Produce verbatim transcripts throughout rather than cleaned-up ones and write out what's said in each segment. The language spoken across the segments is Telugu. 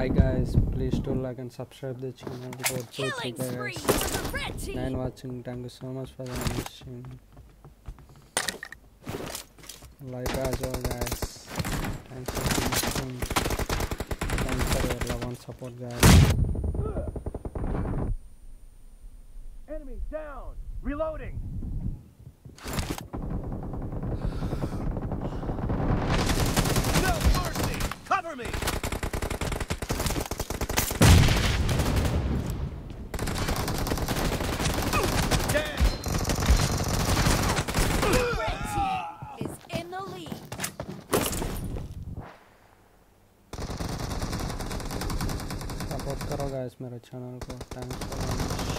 Hi guys, please do like and subscribe the channel. Go to three guys. Nine watching. Thank you so much for the watching. Like as well guys. Thanks for watching. Thanks for your love and support guys. Enemy down! Reloading! No mercy! Cover me! Dead! The red team is in the lead. Support करो guys मेरे channel को. Thanks for watching.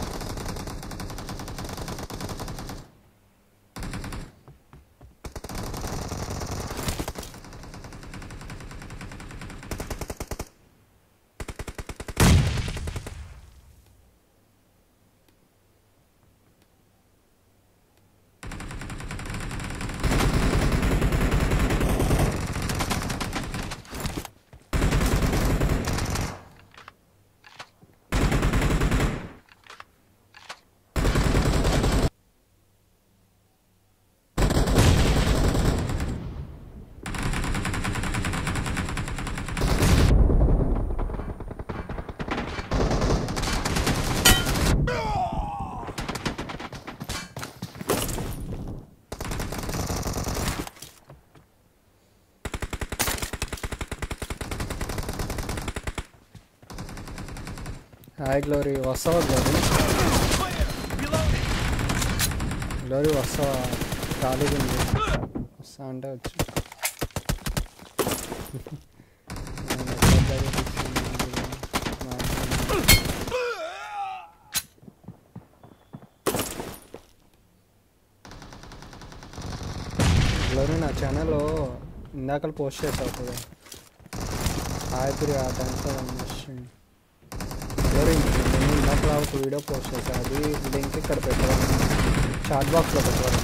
Hi Glory, what's up Glory? Glory, what's up? Kali gundi. Sanda vachu. Glory na channel lo indakal post chesavu kada. Hi Priya, thanks for watching. Glory, నేను ఇందాక ఒక వీడియో పోస్ట్ చేశాను. అది లింక్ ఇక్కడ పెట్టాను, చాట్ బాక్స్లో పెట్టాను.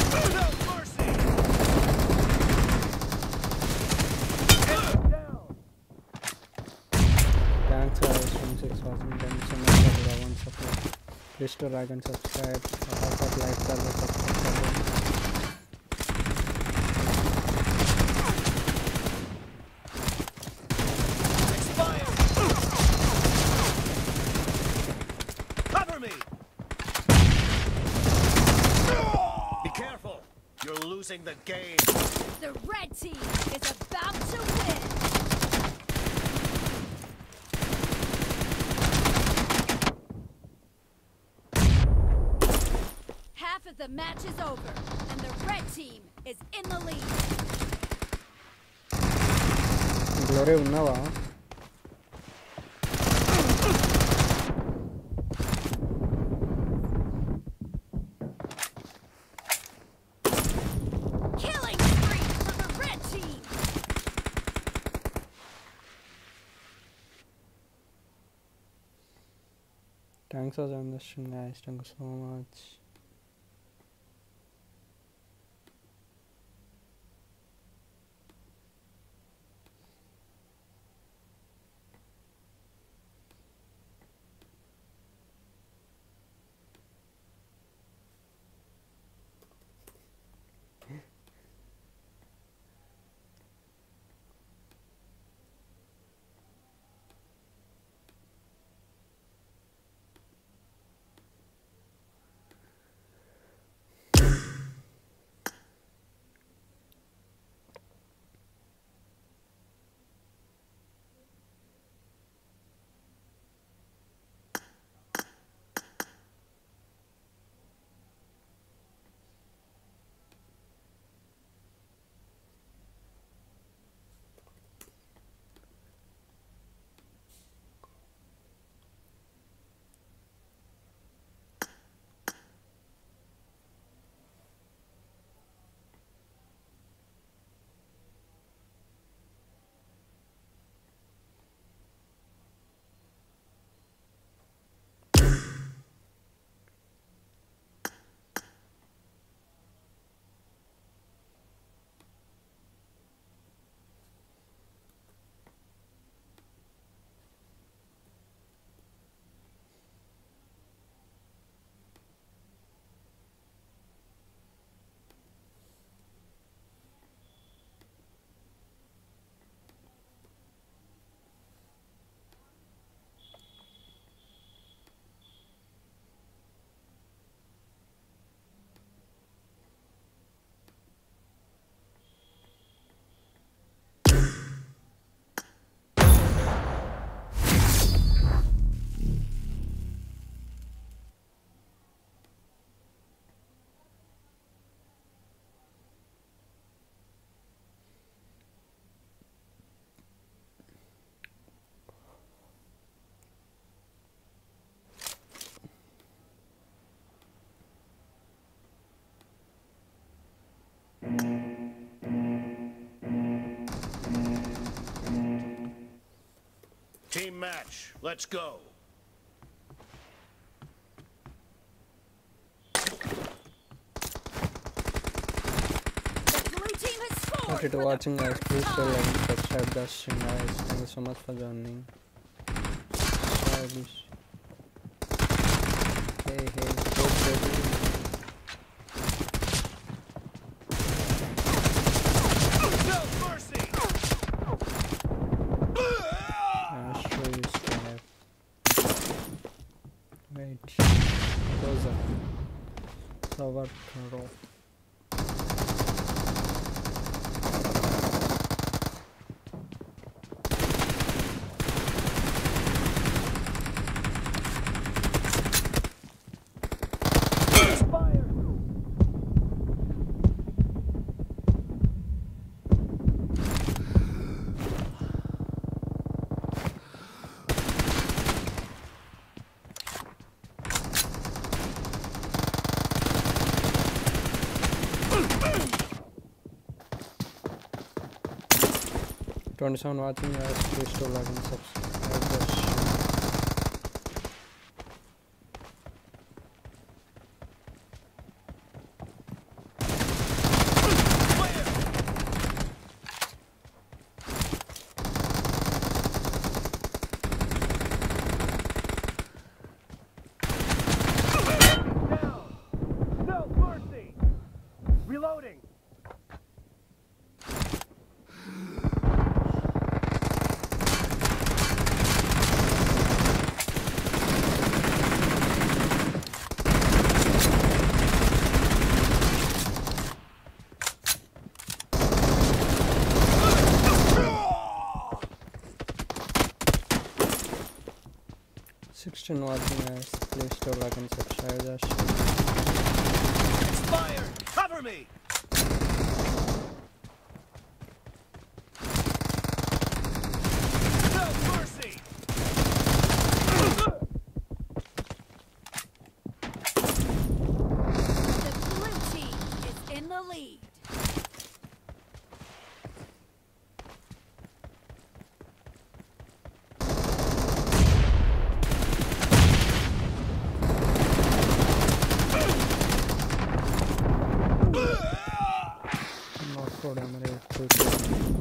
Thanks guys from six thousand. Thank you so much for the love and support. Please to like and subscribe. फटाफट लाइक कर दो, सब्सक्राइब कर दो. You're losing the game. The red team is about to win. Half of the match is over, and the red team is in the lead. Glory ఉన్నావా? Thanks for joining the stream guys. Thank you so much. match. Let's go. The blue team has scored Thank you for for the watching guys. first Please do like time. and subscribe the stream guys. Thank you so much for joining. Subscribe. Hey hey, hope baby. No mercy. Astro is there. Wait. Close up. Cover throw. Fire. twenty-seven watching guys. Please do like and subscribe the stream. Down. No mercy. Reloading. sixteen watching guys. Please do like and subscribe the stream. Expired. Cover me. No mercy. The blue team is in the lead. Not for damage.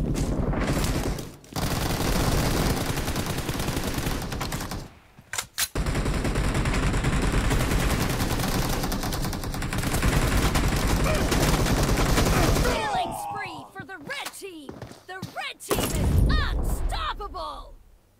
Killing spree for the red team. The red team is unstoppable.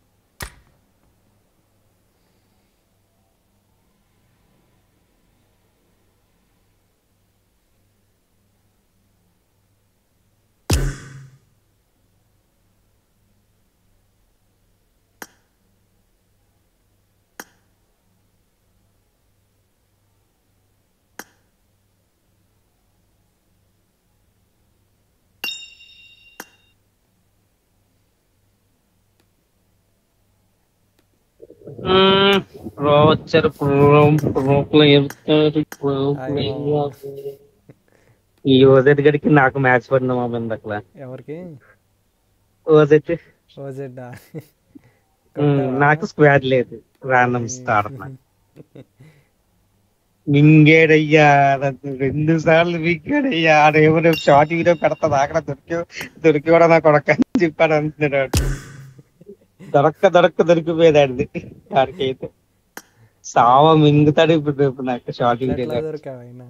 Pro వచ్చారు ప్రో ప్రో ప్లేయర్ ప్రో అయ్యో. ప్లేయర్ ఈ ఓజెట్ గడికి నాకు మ్యాచ్ పడిన మా మీద అట్లా ఎవరికి ఓజెట్ ఓజెడ్డా నాకు స్క్వాడ్ లేదు రాండమ్ స్టార్ మింగేడయ్యా రెండు సార్లు మింగాడయ్యా ఆడేమో రేపు షార్ట్ వీడియో పెడతా అక్కడ దొరికి దొరికి కూడా నాకు ఒక చెప్పాడు అంటున్నాడు దొరక్క దొరక్క దొరికిపోయేదాడిది ఆడికైతే సావ మింగుతాడు ఇప్పుడు రేపు నాకు షార్ట్ వీడియో ఎట్లా దొరికావైనా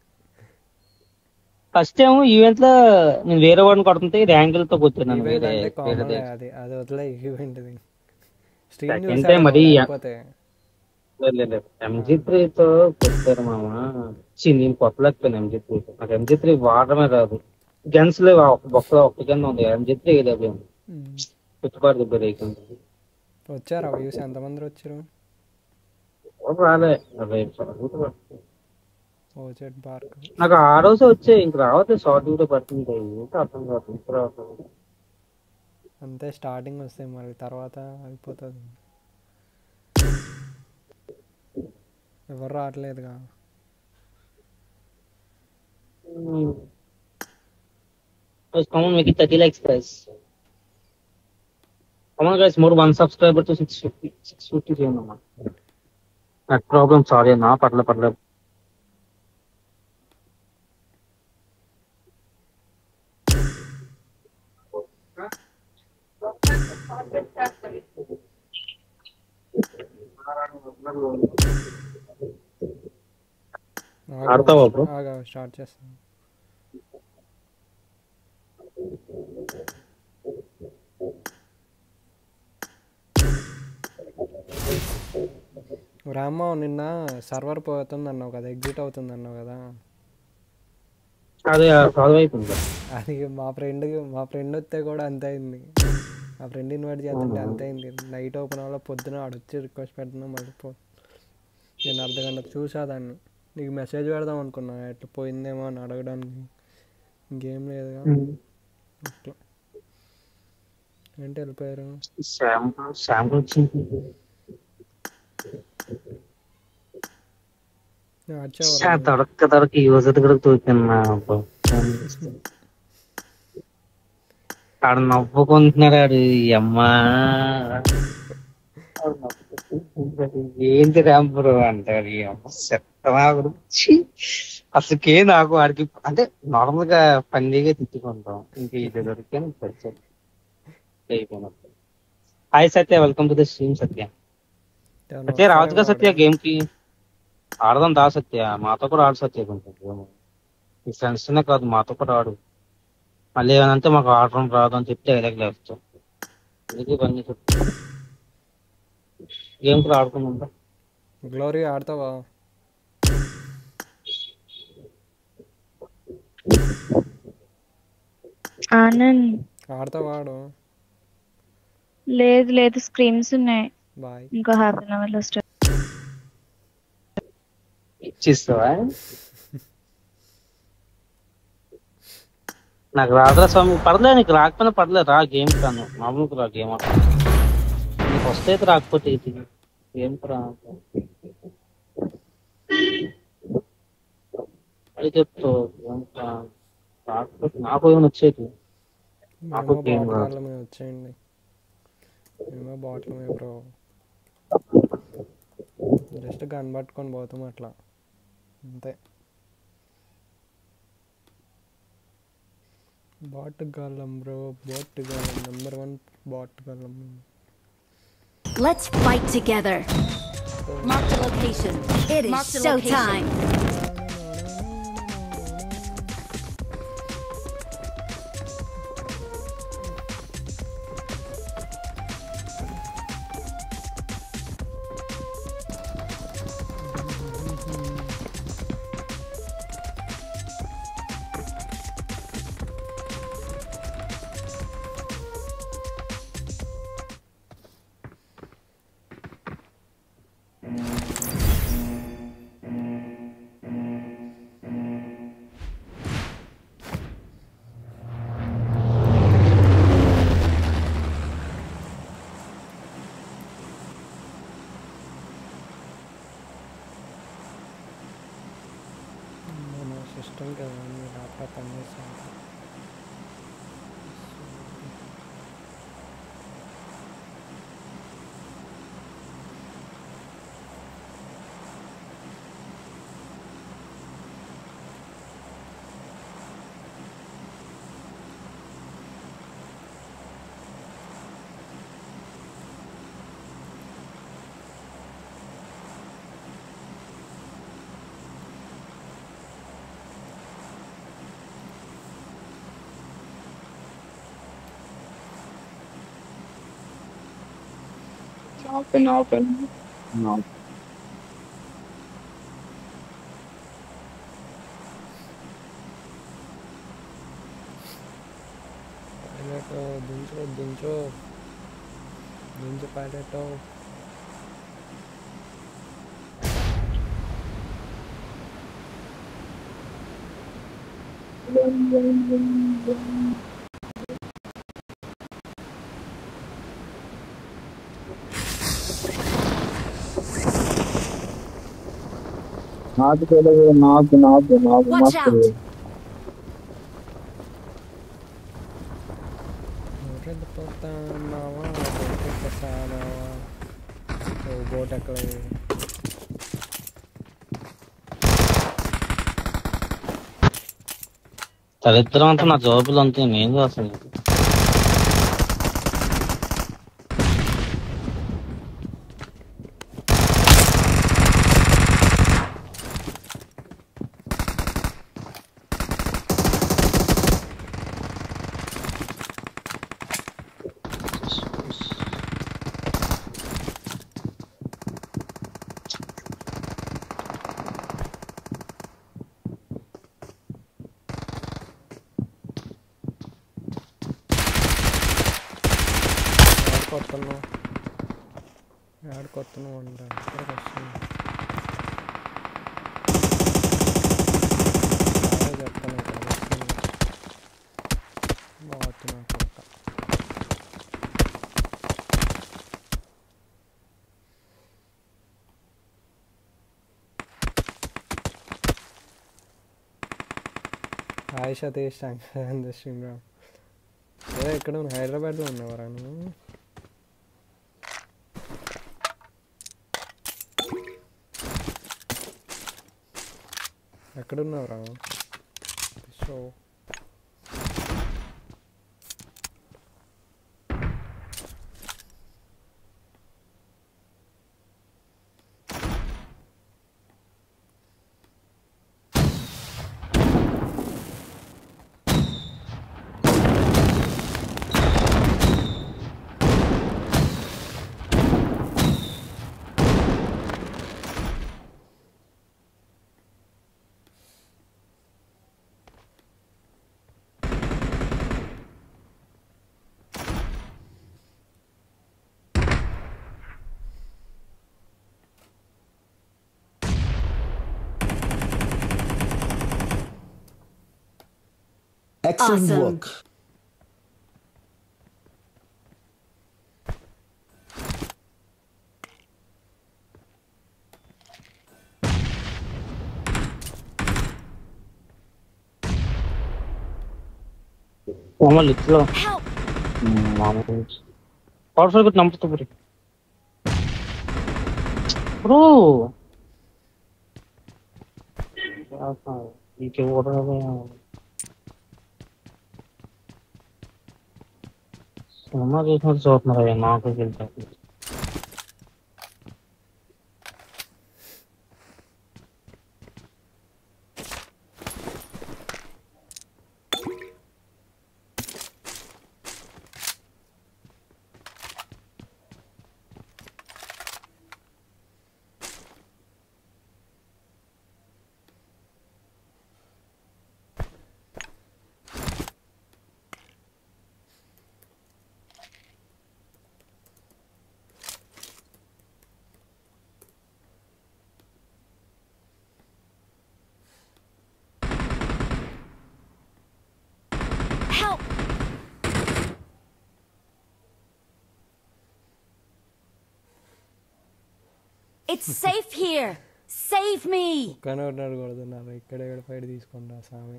ఫస్ట్ టైం ఈవెంట్ లో నేను వేరే వాడిని కొడుతుంటే ర్యాంకుల్ తో కూర్చున్నాను ఈవెంట్ వేరే అంటే వేరే కామన్ దేశం. అది అది వదిలే ఈవెంట్ ఇది స్ట్రీమ్ Second చూసారా time అది- లేకపోతే లేదు, లేదు, లేదు. ఎంజీ త్రీ తో కొట్టారు మామ చి నేను కొట్టలేకపోయాను ఎంజీ త్రీ నాకు ఎంజీ త్రీ వాడడమే రాదు గన్స్ లేవు ఒక్క ఒక్క గన్ ఉంది ఎంజీ త్రీ లేదు ఉమ్. పెట్టుబడి బ్రేక్ వచ్చారా వ్యూస్ ఎంతమంది వచ్చారు రాలే రేపు చదువుతా. ఓజెడ్ బార్క్ నాకు ఆ రోజు వచ్చే ఇంక రావట్లేదు షార్ట్ వీడియో పడుతుంది ఏంటో అర్థం కాదు ఇంక రావట్లేదు. అంతే స్టార్టింగ్ వస్తాయి మరి తర్వాత అయిపోతుంది ఎవరు రావట్లేదుగా Hmm. Let's come on, make it thirty likes, guys. Come on guys more one subscriber to six fifty six fifty చేయండి అమ్మా. నెట్ ప్రాబ్లం సారీ అన్నా పర్లే పర్లే. ఆడతావా బ్రో? స్టార్ట్ చేస్తాను. రామ్మ నిన్న సర్వర్ పోతుంది అన్నావు కదా, ఎగ్జిట్ అవుతుంది అన్నావు కదా, అదే సాల్వ్ అయిపోయింది. అది మా ఫ్రెండ్ మా ఫ్రెండ్ వస్తే కూడా అంతే అయింది. మా ఫ్రెండ్ ఇన్వైట్ చేస్తుంటే అంతే అయింది. నైట్ ఓపెన్ అవ్వాల, పొద్దున ఆడొచ్చి రిక్వెస్ట్ పెడుతున్నా మళ్ళీ పో. నేను అర్ధ గంట చూసా దాన్ని, నీకు మెసేజ్ పెడదాం అనుకున్నా ఎట్లా పోయిందేమో అని అడగడానికి, ఇంకేం లేదుగా. అట్లా ఏంటి వెళ్ళిపోయారు. తడక్క తడక యూజర్ కూడా తోచున్నా ఆడ నవ్వుకుంటున్నాడు. ఆడు అమ్మా ఏంటి రాంపురు అంటారు. చెత్తనా గురించి అసలుకే నాకు ఆడికి అంటే నార్మల్ గా ఫన్నీగా తిట్టుకుంటాం. ఇంక ఇది దొరికే అయిపోయినట్టు. Hi Satya, welcome to the stream. Satya Satya రావచ్చుగా సత్య, గేమ్ కి ఆడదాం దా సత్య. మాతో కూడా ఆడు సత్య, కొంచెం గేమ్ మీ ఫ్రెండ్స్ తోనే కాదు మాతో కూడా ఆడు. మళ్ళీ ఏమనంటే మాకు ఆడడం రాదు అని చెప్తే ఎలాగలేస్తాం. ఇది పని చెప్తా, గేమ్ కూడా ఆడుకుందా. గ్లోరీ ఆడతావా? ఆనంద్ ఆడతావా? ఆడు. లేదు లేదు, స్క్రీన్స్ ఉన్నాయి. బాయ్. ఇంకో హాఫ్ అన్ అవర్ లో స్టార్ట్. ఇచ్చిస్తావా? నాకు రాదురా స్వామి. పర్లేదు, నీకు రాకపోయినా పర్లేదు, రా గేమ్ కాను మామూలుగా రా. గేమ్ ఆడ నీకు వస్తే రాకపోతే ఇది గేమ్ రా అది చెప్తావు. రాకపోతే నాకు ఏమైనా వచ్చేది, నాకు గేమ్ రాదు. వచ్చేయండి, ఏమో బాటిల్ మే బ్రో, జస్ట్ గన్ పట్టుకొని పోతాం అట్లా అంతే. బాట్ గల్లం బ్రో, బాట్ గల్లం నెంబర్ వన్ బాట్ గల్లం. Let's fight together. Mark the location. It is showtime. System కదా, మీ ల్యాప్టాప్ పనిచేస్తాను. Open, open. No. పైలట్ దించు దించు దించు పైలట్. నాకు తెలియదు, నాకు నాకు నాకు Watch మస్తు out. వెళ్ళిపోతాన్నావా ఎక్కసానావా ఓ బోట్ ఎక్కలేదు చరిత్ర అంతా నా జవాబులు అంతే నేను అసలు కొత్తను యాడ్ కొత్తను అంట ఇక్కడికి వస్తుంది చెప్తాను ఇక్కడ వస్తుంది బాగుతున్నా కొత్త హాయ్ సతీష్ థ్యాంక్స్ శ్రీరామ్ అదే ఎక్కడ ఉన్నావు హైదరాబాద్లో ఉన్నావరా నువ్వు ఎక్కడున్నావురా సో Excellent Awesome. work. మామూలు ఇట్లా Help! మామూలు పవర్ఫుల్ కూడా నమ్ముతా బ్రో బ్రో ఇంకెవరు సినిమా చేసినట్టు చూస్తున్నారు నాకు వెళ్తారు Help! It's safe here. Save me. కానీ ఉన్నాడు కొడుతున్నారు ఇక్కడ ఇక్కడ ఫైట్ తీసుకుంటా స్వామి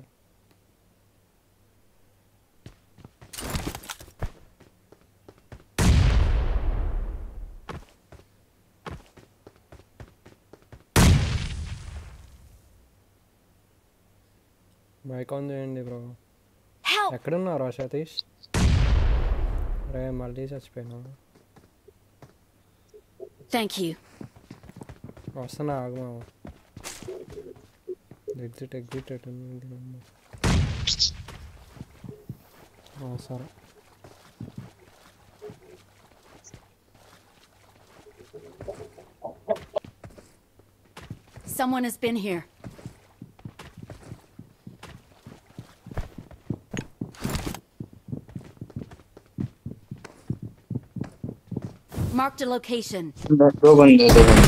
మైక్ ఆన్ చేయండి బ్రో Help! ఎక్కడున్నారా సతీష్ రే మళ్ళీ చచ్చిపోయినా Thank you. వస్తున్నా ఆగమా ఎగ్జిట్ ఎగ్జిట్ ఎటు సరే Someone has been here. Marked a location. दो बंदे दो बंदे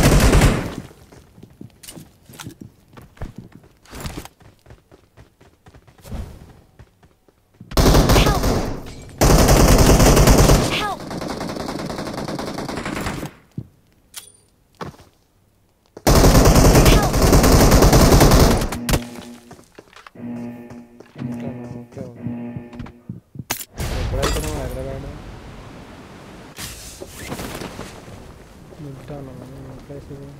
Help! Help! Help! Okay okay ఎప్పుడైతే వెళ్తున్నాం హైదరాబాద్ ఉంటాను ప్లేస్ ఇది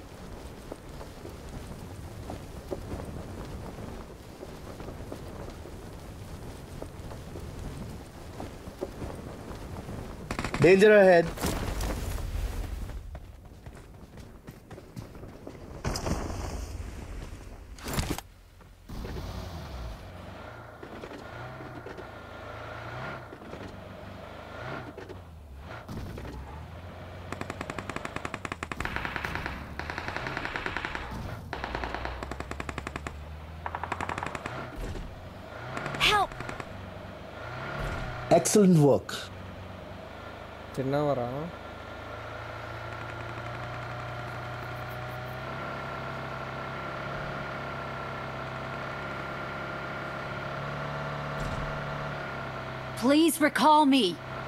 Danger ahead. Help! Excellent work. తిన్నావరా Please recall me.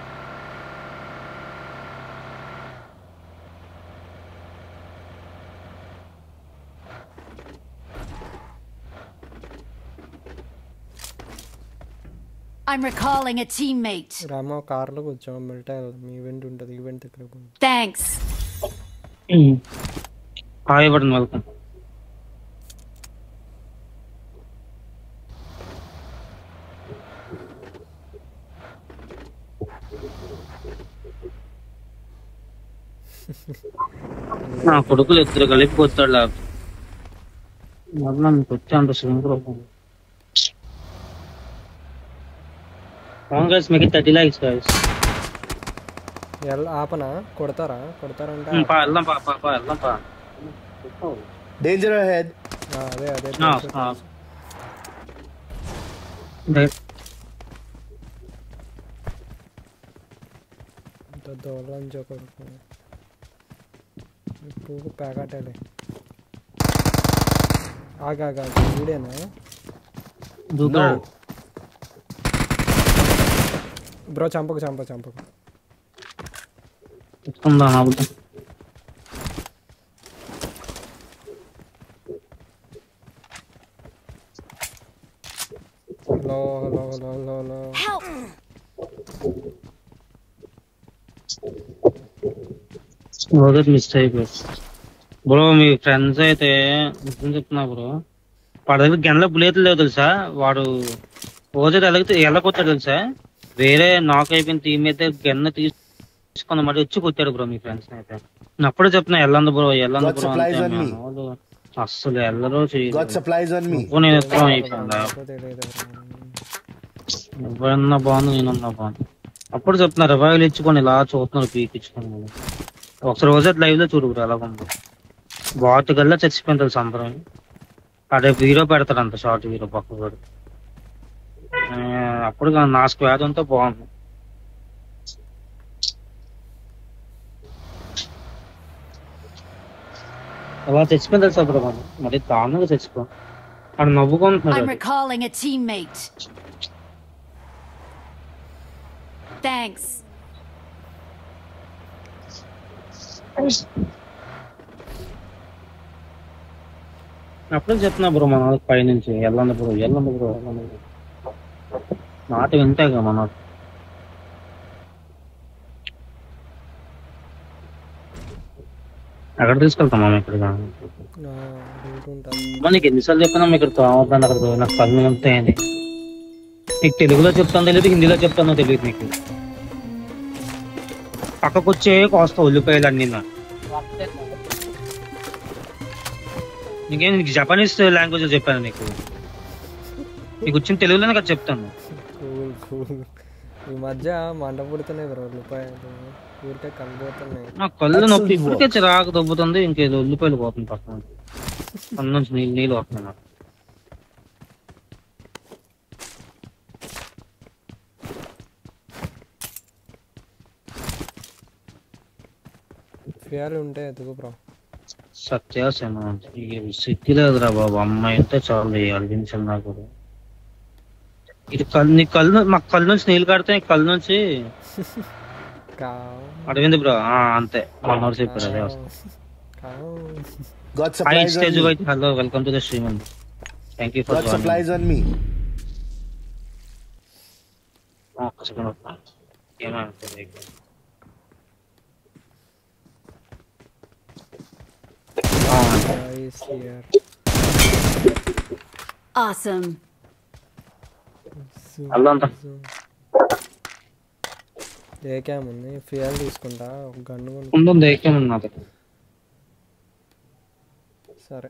I'm recalling a teammate. రామ కార్లో కూర్చోం మిల్టా ఈవెంట్ ఉంటుంది ఈవెంట్ దగ్గర Thanks. Hi button welcome. నా కొడుకులు ఇద్దరు కలిపి కొత్తాడు లేకపోతే మీకు వచ్చే అంత సింపుల్ కాంగ్రెస్ మీకు థర్టీ ల్యాక్స్ ఎల్ ఆపనా కొడతారా కొడతారంటే వెళ్దాం పా పా వెళ్దాం పా. Danger ahead. ఆ, అదే అదే ఆ, ఆ. రైట్. ఇంత దూరం కొడుకు ఇప్పుడు ప్యాకెట్లే ఆగాగా వీడేనా దూకాడు. బ్రో చంపకు చంప చంపకు ఎత్తుకుందాం ఆపుదాం. Hello hello hello hello hello Help! రోజు మిస్ అయిపోయింది బ్రో. మీ ఫ్రెండ్స్ అయితే నిజం చెప్తున్నా బ్రో, వాడి దగ్గర గెనలో బుల్లెట్లు లేవు తెలుసా. వాడు రోజు ఎలాగితే ఎల్లకొచ్చాడు తెలుసా. వేరే నాక్ అయిపోయిన టీమ్ అయితే గెన్న తీసుకున్న మరి వచ్చి కొట్టాడు బ్రో మీ ఫ్రెండ్స్ అయితే. నేను అప్పుడే చెప్తున్నా ఎల్లంది బ్రో ఎల్లంది Got బ్రో supplies అంటే on me. వాళ్ళు అస్సలు ఎల్లరో Got చేయలేదు. supplies on me. నువ్వు నేను ఎత్తడం అయిపోయిందా. తెలియదు నువ్వన్నా బాగుంది నేనన్నా బాగుంది. అప్పుడు చెప్తున్నా రివైవల్ ఇచ్చుకొని ఇలా చూస్తున్నారు పీక్ ఇచ్చుకొని. ఒకసారి రోజు లైవ్ లో చూడు బ్రో ఎలాగుంది. బాట్ గల్లా చచ్చిపోయింది తెలుసు అందరం. అదే హీరో పెడతాడంట షార్ట్ హీరో పక్క కూడా. అప్పుడు నా స్క్వాడ్ అంతా బాగుంది. అలా చచ్చిపోయింది తెలుసా బ్రో మనం మరి దారుణంగా చచ్చిపో. అక్కడ I'm నవ్వుకుంటున్నాడు. recalling a teammate. Thanks. అప్పుడే చెప్తున్నా బ్రో మన పై నుంచి వెళ్ళండి బ్రో వెళ్ళండి బ్రో వెళ్ళండి బ్రో మాట వింటాగా మన. ఎక్కడ తీసుకెళ్తాం మనం ఇక్కడ రూట్ ఉంటుంది నీకు ఎన్నిసార్లు చెప్పినా ఇక్కడ తోమద్దాన్ని అక్కడ నాకు కళ్ళు ఉంటాయని. నీకు తెలుగులో చెప్తాను తెలియదు, హిందీలో చెప్తానో తెలియదు. నీకు పక్కకు వచ్చే కోస్తా ఉల్లిపాయలు అన్ని. నీకేం నీకు జపనీస్ లాంగ్వేజ్ చెప్పాను నీకు. నీకు వచ్చిన తెలుగులోనే కదా చెప్తాను. కూల్ కూల్ ఈ మధ్య మంట పుడుతున్నాయి బ్రో ఉల్లిపాయలు ఊరికే కలిపోతున్నాయి. నా కళ్ళు నొప్పి ఇప్పటికే చిరాకు దొబ్బుతుంది. ఇంకేదో ఉల్లిపాయలు పోతుంది పక్కన కళ్ళ నుంచి నీళ్ళు నీళ్ళు వస్తున్నాయి నాకు. ఫియాలు ఉంటే ఎదుగు బ్రో. సత్యాసేన సిద్ధి లేదురా బాబు. అమ్మాయి అంటే చాలు అడిగించాలి నాకు. ఇది కళ్ళు నీ కళ్ళు మా కళ్ళు నుంచి నీళ్ళు కడితే కళ్ళు నుంచి అడిగింది బ్రో. అంతే మనోడు చెప్పారు అదే వస్తుంది. Got hi supplies stage on me. Wait hello welcome to the stream అండి. Thank you for Got supplies on me. Joining. ఏమనుకోలేదు. Guys here. Awesome. Zoom, అల్లా అంతా zoom. ఏ క్యామ్ ఉంది ఫ్యూయల్ తీసుకుంటా ఒక గన్ను కొను ముందు ఏకేముంది నా దగ్గర. సరే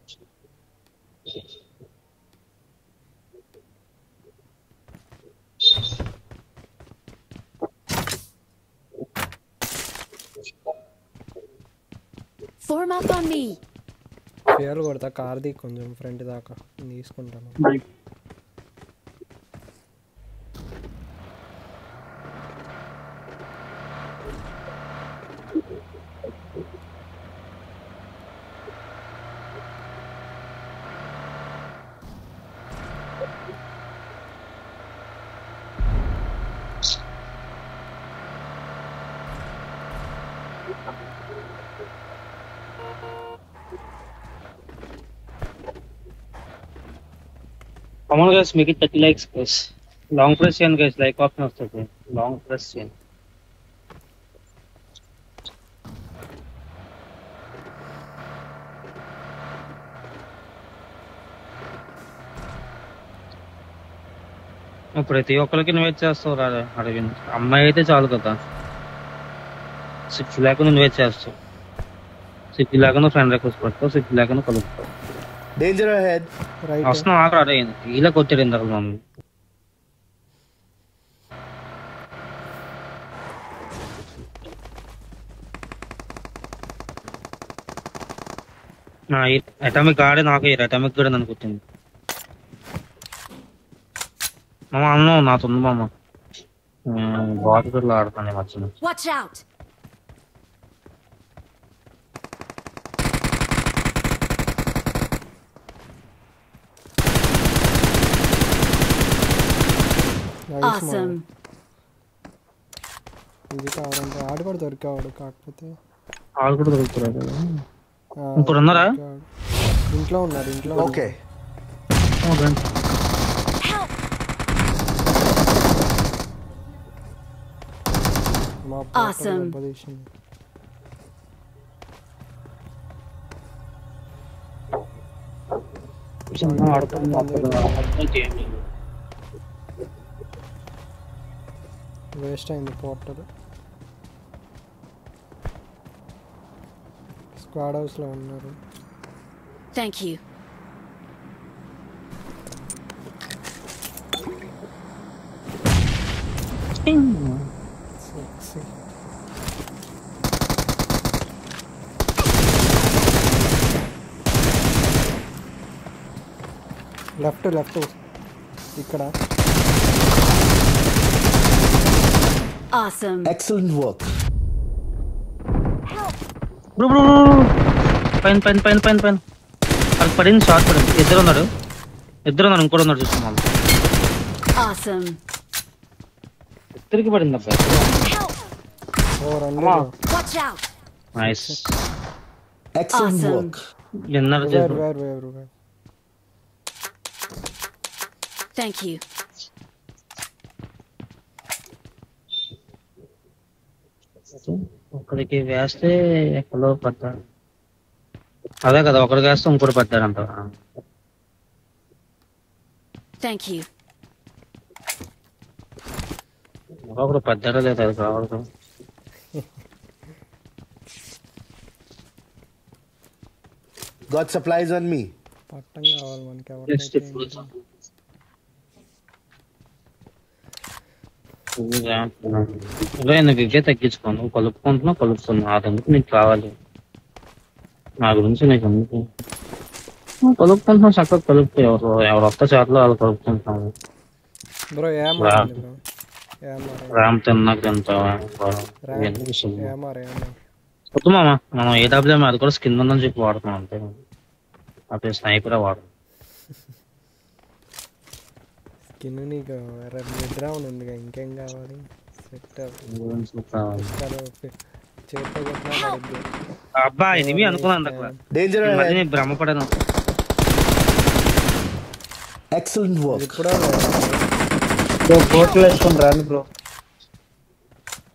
Form up on me. Fuel కొడతా కార్ ది కొంచెం ఫ్రంట్ దాకా నేను తీసుకుంటాను Come on guys, make it thirty likes guys. Long press చేయండి guys, like option వస్తుంది. Long press చేయండి. ప్రతి ఒక్కరికి ఇన్వైట్ చేస్తావు రా అరవింద్. అమ్మాయి అయితే చాలు కదా. సిక్స్ లేకుండా ఇన్వైట్ చేస్తావు. సిక్స్ లేకుండా ఫ్రెండ్ రిక్వెస్ట్ పెడతావు. సిక్స్ లేకుండా కలుపుతావు. Danger ahead. రైట్ వస్తున్నాం ఆకు అదే ఇలా కొట్టాడు ఇందాక మమ్మల్ని. అటామిక్ ఆడే నాకు అటామిక్ కూడా నన్ను కొట్టింది. మామ అన్న నాతో ఉంది మామ. బాట్ కూడా ఆడతాను వచ్చిన. Watch out. Awesome. ఇది కావాలంటే ఆడు కూడా దొరికావాడు కాకపోతే ఆడు కూడా దొరుకుతారు కదా. ఆ, ఇప్పుడు ఉన్నారా? దొరికాడు. ఇంట్లో ఉన్నారు ఇంట్లో Okay. మా Awesome. పొజిషన్ వేస్ట్ అయింది పోర్టల్ స్క్వాడ్ హౌస్ లో ఉన్నారు Thank you. Sexy. Left left ఇక్కడ Awesome. Excellent work. Bro bro పైన పైన పైన పైన పైన అది పడింది. షార్ట్ పడింది. ఇద్దరు ఉన్నాడు ఇద్దరు ఉన్నారు ఇంకోటి ఉన్నాడు చూస్తున్నాం. Awesome. ఇద్దరికి పడింది అబ్బాయి. ఓ రెండు అమ్మా. Watch out. Nice. Excellent Awesome. work. ఎన్నర వేరు చేసి వేరు వేరు వేరు Thank you. ఒకరికి వేస్తే ఎక్కడో పడ్డాడు. అదే కదా ఒకరికి వేస్తే ఇంకోటి పడ్డాడంట. Thank you. ఒకరు పడ్డాడో లేదా అది కావడదు. Got supplies on me. పట్టం కావాలి మనకి ఎవరికైతే ఏంటి. నువ్వు వివే తగ్గించుకో. నువ్వు కలుపుకుంటున్నావు కలుపుతున్నావు అదందుకు నీకు కావాలి. నా గురించి నీకు ఎందుకు నువ్వు కలుపుకుంటున్నావు చక్కగా కలుపుతూ ఎవరు ఎవరు వస్తా చేతలో వాళ్ళు కలుపుకుంటున్నావు. బ్రో ఏమారండి బ్రో ఏమార్ రామ్ తిన్నాక తింటావా ఏమార్ ఏమార్ వద్దు మామ. మనం ఏడబ్ల్యూఎం అది కూడా స్కిన్ ఉందని చెప్పి వాడుతున్నాం అంతే. అదే స్నైపరే వాడు. స్కిన్ నీకు రెడ్ రౌండ్ ఉందిగా ఇంకేం కావాలి సెట్ చేతితో కొట్టినా పడుద్ది. అబ్బా ఎనిమి అనుకున్నాను అక్కడ. Danger మళ్ళీ ahead. నేను భ్రమపడను. Excellent work. ఇప్పుడు బోట్లు వేసుకుని రాను బ్రో.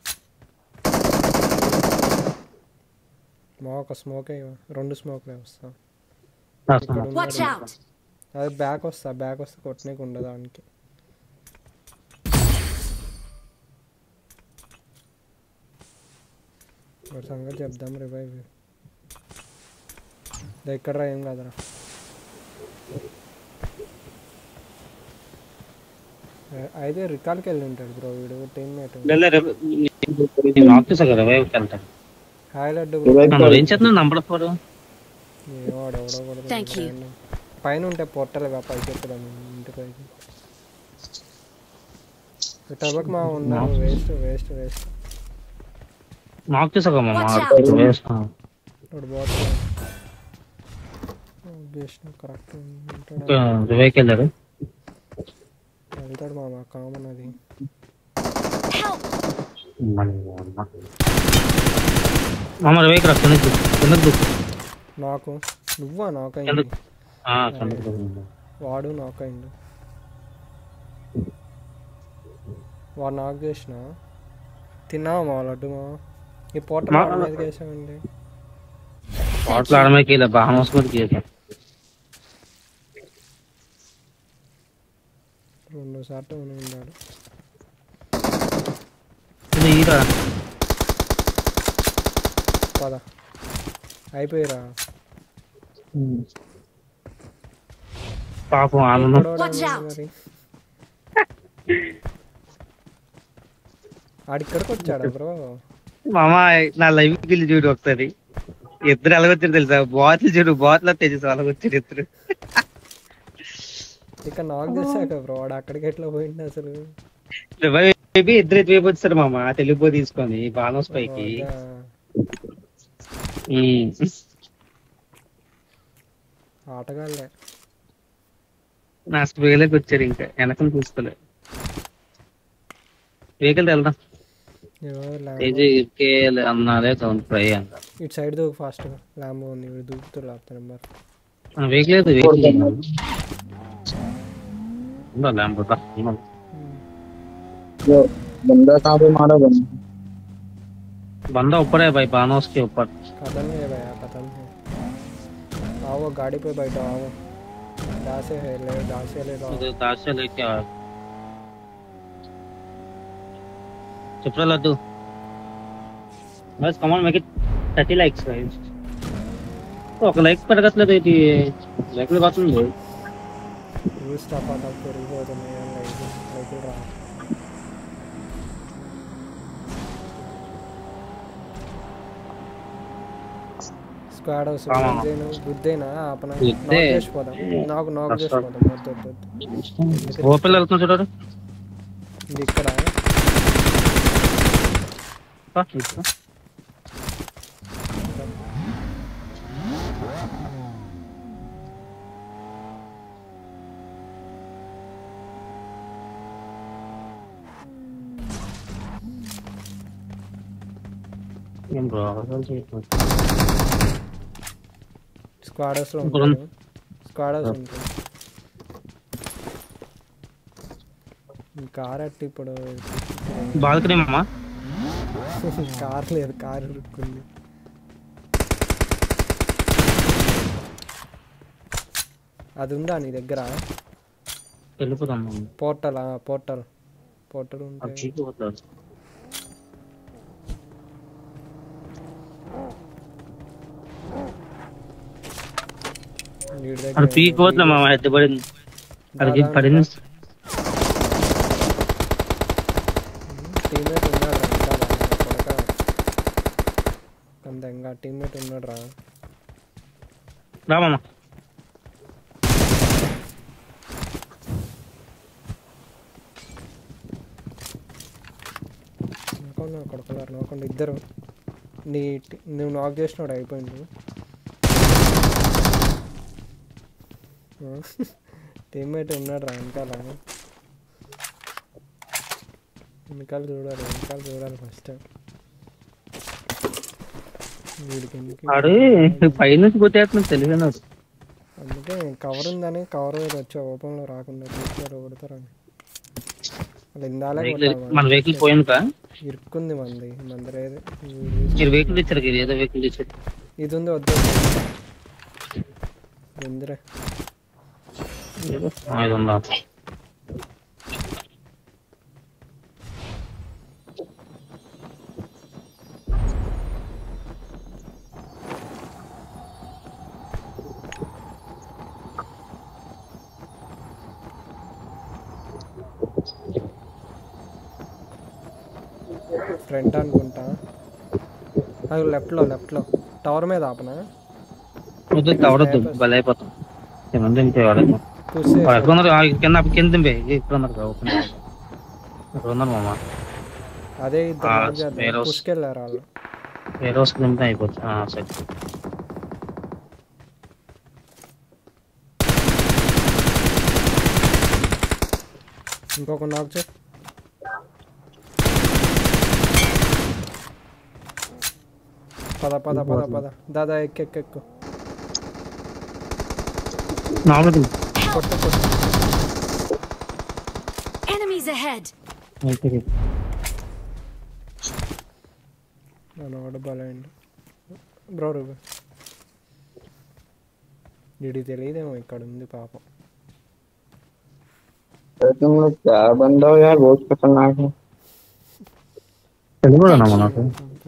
మా ఒక స్మోక్ రెండు స్మోక్లే వస్తా Watch out! అదే బ్యాక్ వస్తా బ్యాక్ వస్తే కొట్టనీకి ఉండదు దానికి. ఒక సంగతి చెప్దాం రివైవ్ ఎక్కడ ఏం కాదురా. అయితే రికార్డ్కి వెళ్ళి ఉంటాడు బ్రో వీడు టీమ్మేట్. హాయ్ లడ్డు ఏవాడెవడో కూడా పైన ఉంటే పొట్టలుగా పైకి ఎక్కడం ఇంటి పైకి. టబక్ మా ఉన్నారు వేస్ట్ వేస్ట్ వేస్ట్ కరెక్ట్ వెళ్తాడు మామ కామన్ అది. నాకు నువ్వా నాకైంది వాడు నాకైంది వాడు నాకు చేసిన తిన్నావా మా లడ్డు మా ఈ పొట్ట మీదకి వేసామండి. రెండు సార్లు ఉన్నాడు పద అయిపోయిరా పాపం మరి ఆడిక్కడికి వచ్చాడా బ్రో మామ నా లైవ్ కి చూడు ఒకసారి ఇద్దరు ఎలాగొచ్చారు తెలుసా బాతులు చూడు బాతులు తెచ్చేసి అలాగొచ్చారు ఇద్దరు. ఇక నాకు చేశాక బ్రో వాడు అక్కడికి ఎట్లా పోయింది అసలు. ఇద్దరు ఎటు వైపు వచ్చారు మామ తెలుగు తీసుకొని బానోస్ పైకి ఆటగాళ్ళే నా వేలకి వచ్చారు ఇంకా వెనకలు చూసుకోలే వెహికల్ వెళ్దాం అన్నారే ఫ్రై అంట ఇటు సైడ్ దూకు ఫాస్ట్ గా లాంబో ఉంది దూకుతూ లాపుతా నెంబర్ వెహికల్ बंदा कहाँ पे मारा बंदा बंदा ऊपर है भाई बानोस के ऊपर खत्म है भैया खत्म है. आओ गाड़ी पे बैठो आओ दास से है ले दास से ले लो दास से लेके आओ चुप रह लड्डू बस come on make it thirty likes guys ఒక లైక్ పెరగట్లేదు ఇది లైక్లు వస్తుంది రూల్స్ స్టాప్ అవుట్ పెరిగిపోతుంది లైక్ లైక్ రా స్క్వాడ్ హౌస్ గుద్దేను గుద్దేనా ఆపన నాక్ చేసిపోదాం నాకు నాక్ చేసిపోదాం వద్దు వద్దు ఓపెన్ వెళ్తున్నా చూడు ఇది ఇక్కడ స్క్వాడ్ హౌస్ లో ఉంటుంది స్క్వాడ్ హౌస్ ఉంటుంది కార్ అట్టి ఇప్పుడు బాల్కనీ మామ కార్ లేదు కార్ ఇరుక్కుంది అది ఉందా నీ దగ్గర వెళ్ళిపోతాం పోర్టల్ పోర్టల్ పోర్టల్ ఉంటుంది అది పీక్ పోతున్నా మామ అయితే పడింది అది పడింది టీమ్మేట్ ఉన్నాడు రా అంత ఇంకా టీమ్మేట్ ఉన్నాడు రా రా మామ నాకుండా కొడుకున్నారు నాకుండా ఇద్దరు నీ నువ్వు నాక్ చేసినాడు అయిపోయింది టీమ్మేట్ ఉన్నాడు రా వెనకాల వెనకాల చూడాలి వెనకాల చూడాలి ఫస్ట్ వీడికి పైనుంచి కొట్టేస్తున్నా తెలియదు అందుకే కవర్ ఉందని కవర్ వచ్చా ఓపెన్ లో రాకుండా చూస్తారు కొడతారని వాళ్ళు ఇందాలే మన వెహికల్ పోయింది ఇరుక్కుంది మంది మందరేది మీరు వెహికల్ ఇచ్చారు ఏదో వెహికల్ ఇచ్చారు ఇది ఉంది వద్దు ఎందురే ఇది ఉందా ఫ్రంట్ అనుకుంటా అది లెఫ్ట్లో లెఫ్ట్లో టవర్ మీద ఆపనా వద్దు తవడద్దు బలి అయిపోతాం ఏమంది ఇంకేవాడదు పుష్ ఎక్కడ ఉన్నారు కింద కింద దింపే ఇక్కడ ఉన్నారు ఇక్కడ ఉన్నారు మామ అదే ఆ, ఇద్దరు వేరే పుష్కెళ్ళారు వాళ్ళు ఏ రోజు దింపితే అయిపోతుంది ఆ, సరే ఇంకొక నాకు చెప్ పద పద పద పద దాదా ఎక్కు ఎక్కు ఎక్కు నాలుగు దింపు. కొట్టు కొట్టు Enemies ahead. అయితే నన్ను ఒకటి బలైండు బ్రో రూబే వీడికి తెలియదేమో ఇక్కడ ఉంది పాపం तुम लोग क्या बंदा हो यार बहुत खतरनाक है తెలుగు కూడా మనకు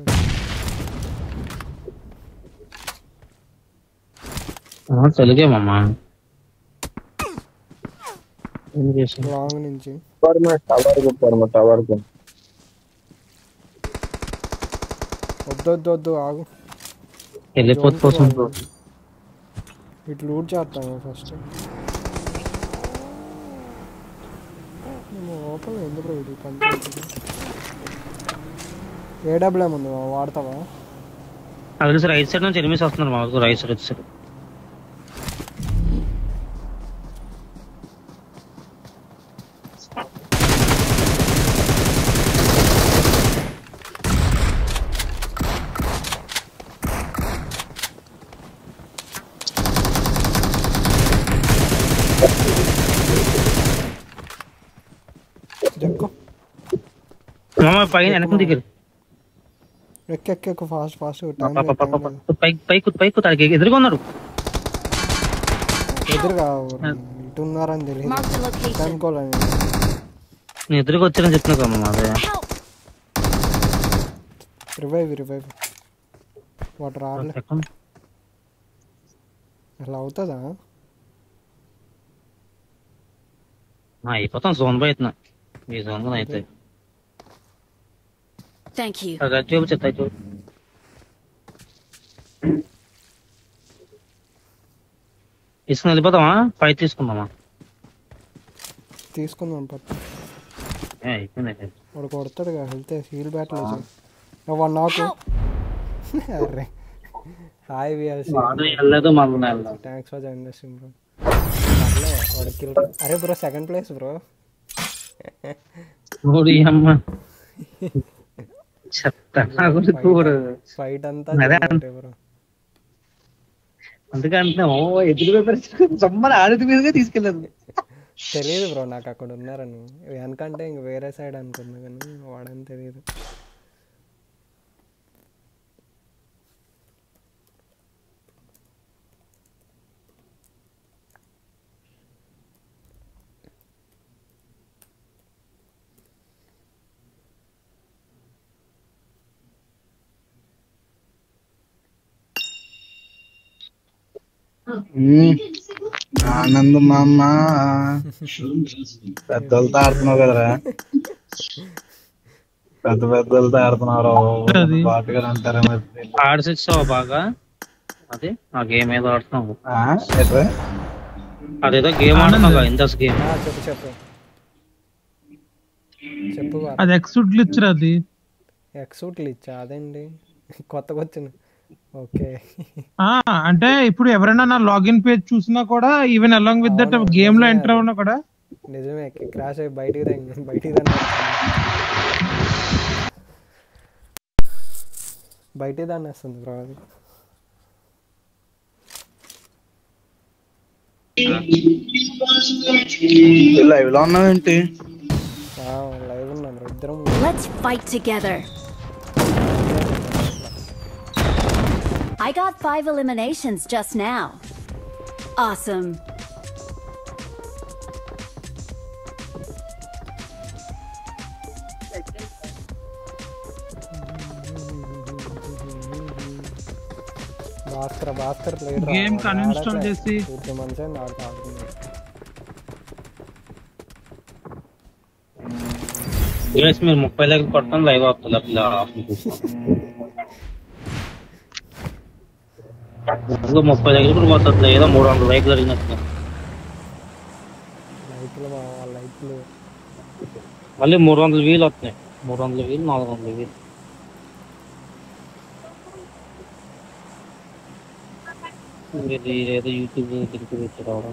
ఆ, తెలుగే మామ ఏం చేసాం లాంగ్ నుంచి पर मैं टावर को पर मैं टावर को వద్దు వద్దు వద్దు ఆగు వెళ్ళిపోతు కోసం ఇటు లూట్ చేస్తాను ఫస్ట్ ఓపెన్ ఎందుకు ఇది పంచాయతీ ఏడబ్ల్యూఎం ఉంది బావ, వాడతావా అది తెలుసు రైట్ సైడ్ నుంచి ఎనిమిస్ వస్తున్నారు మాకు రైట్ సైడ్ వచ్చేసరికి ఎక్కు మామ పైన వెనక దిగారు ఎక్కు ఎక్కు ఎక్కు ఫాస్ట్ ఫాస్ట్ పైకి పైకి పైకి తాడికి ఎదురుగా ఉన్నారు ఎదురుగా ఇటు ఉన్నారని తెలియదు Mark the location. అనుకోలేను నేను ఎదురుగా వచ్చానని చెప్తున్నా కదా మామ అదే Help. రివైవ్ రివైవ్ వాటర్ రాలే అలా అవుతుందా అయిపోతాం జోన్ బై అవుతున్నా ఈ జోన్ కూడా అయితే Thank you. చూపు చెప్తా చూపు తీసుకుని వెళ్ళిపోతామా పై తీసుకుందామా తీసుకుందాం పట్టు ఏ, అయిపోయింది అయిపోయింది వాడు కొడతాడు కదా హెల్త్ హీల్ బ్యాటిల్ వాడు నాకు అరే హాయ్ విఎల్సి వాడు వెళ్ళలేదు మళ్ళీ వెళ్ళలేదు thanks for join this bro వాడు కిల్ అరే బ్రో సెకండ్ ప్లేస్ బ్రో ఓడి అమ్మ చెత్త నాకు చూడు ఫైట్ అంతా అదే జరిగింది బ్రో అందుకే అంటున్నా ఓ ఎదురుగా పరిస్థితి సమ్మని ఆడిది మీదుగా తీసుకెళ్ళదు తెలియదు బ్రో నాకు అక్కడ ఉన్నారని వెనకంటే ఇంక వేరే సైడ్ అనుకున్నా కానీ వాడని తెలియదు ఆనంద్ మామ పెద్దలతో ఆడుతున్నావు కదరా పెద్ద పెద్దలతో ఆడుతున్నారు బాటుగా అంటారా మరి ఆడిసిచ్చావు బాగా అదే ఆ గేమ్ ఏదో ఆడుతున్నావు ఆ, ఏంట్రా? అదేదో గేమ్ ఆడుతున్నావు ఇందస్ గేమ్ ఆ, చెప్పు చెప్పు చెప్పు వారు. అది ఎక్సూట్లు ఇచ్చారు అది ఎక్సూట్లు ఇచ్చా అదేంటి కొత్తగా వచ్చిన ఓకే ఆ అంటే ఇప్పుడు ఎవరైనా నా లాగిన్ పేజ్ చూసినా కూడా ఈవెన్ అలాంగ్ విత్ దట్ అవును, గేమ్ లో నిజమే ఎంటర్ అది. అవునా కూడా నిజమే క్రాష్ అయ్యి బయటికి రండి బయటికి రండి బయటికి దాన్ని వస్తుంది బ్రో అది లైవ్ లో ఉన్నావేంటి లైవ్ ఉన్నాం బ్రో ఇద్దరం Let's fight together. I got five eliminations just now. Awesome. Bhaskar Bhaskar player game uninstall చేసి టూ మంత్స్ అయింది ఆడుతూ ఆడుతుంది. యూఎస్ మీరు ముప్పై లైక్ కొట్టడం లైవ్ అవుతుంది అట్లా ఇంకో ముప్పై లైక్లు కూడా పోతుంది ఏదో మూడు వందల లైక్లు జరిగినట్టు లైట్లు మా లైట్లు మళ్ళీ మూడు వందల వీలు వస్తున్నాయి మూడు వందల వీలు నాలుగు వందల వీలు ఇది ఏదో యూట్యూబ్ లింక్ పెట్టడం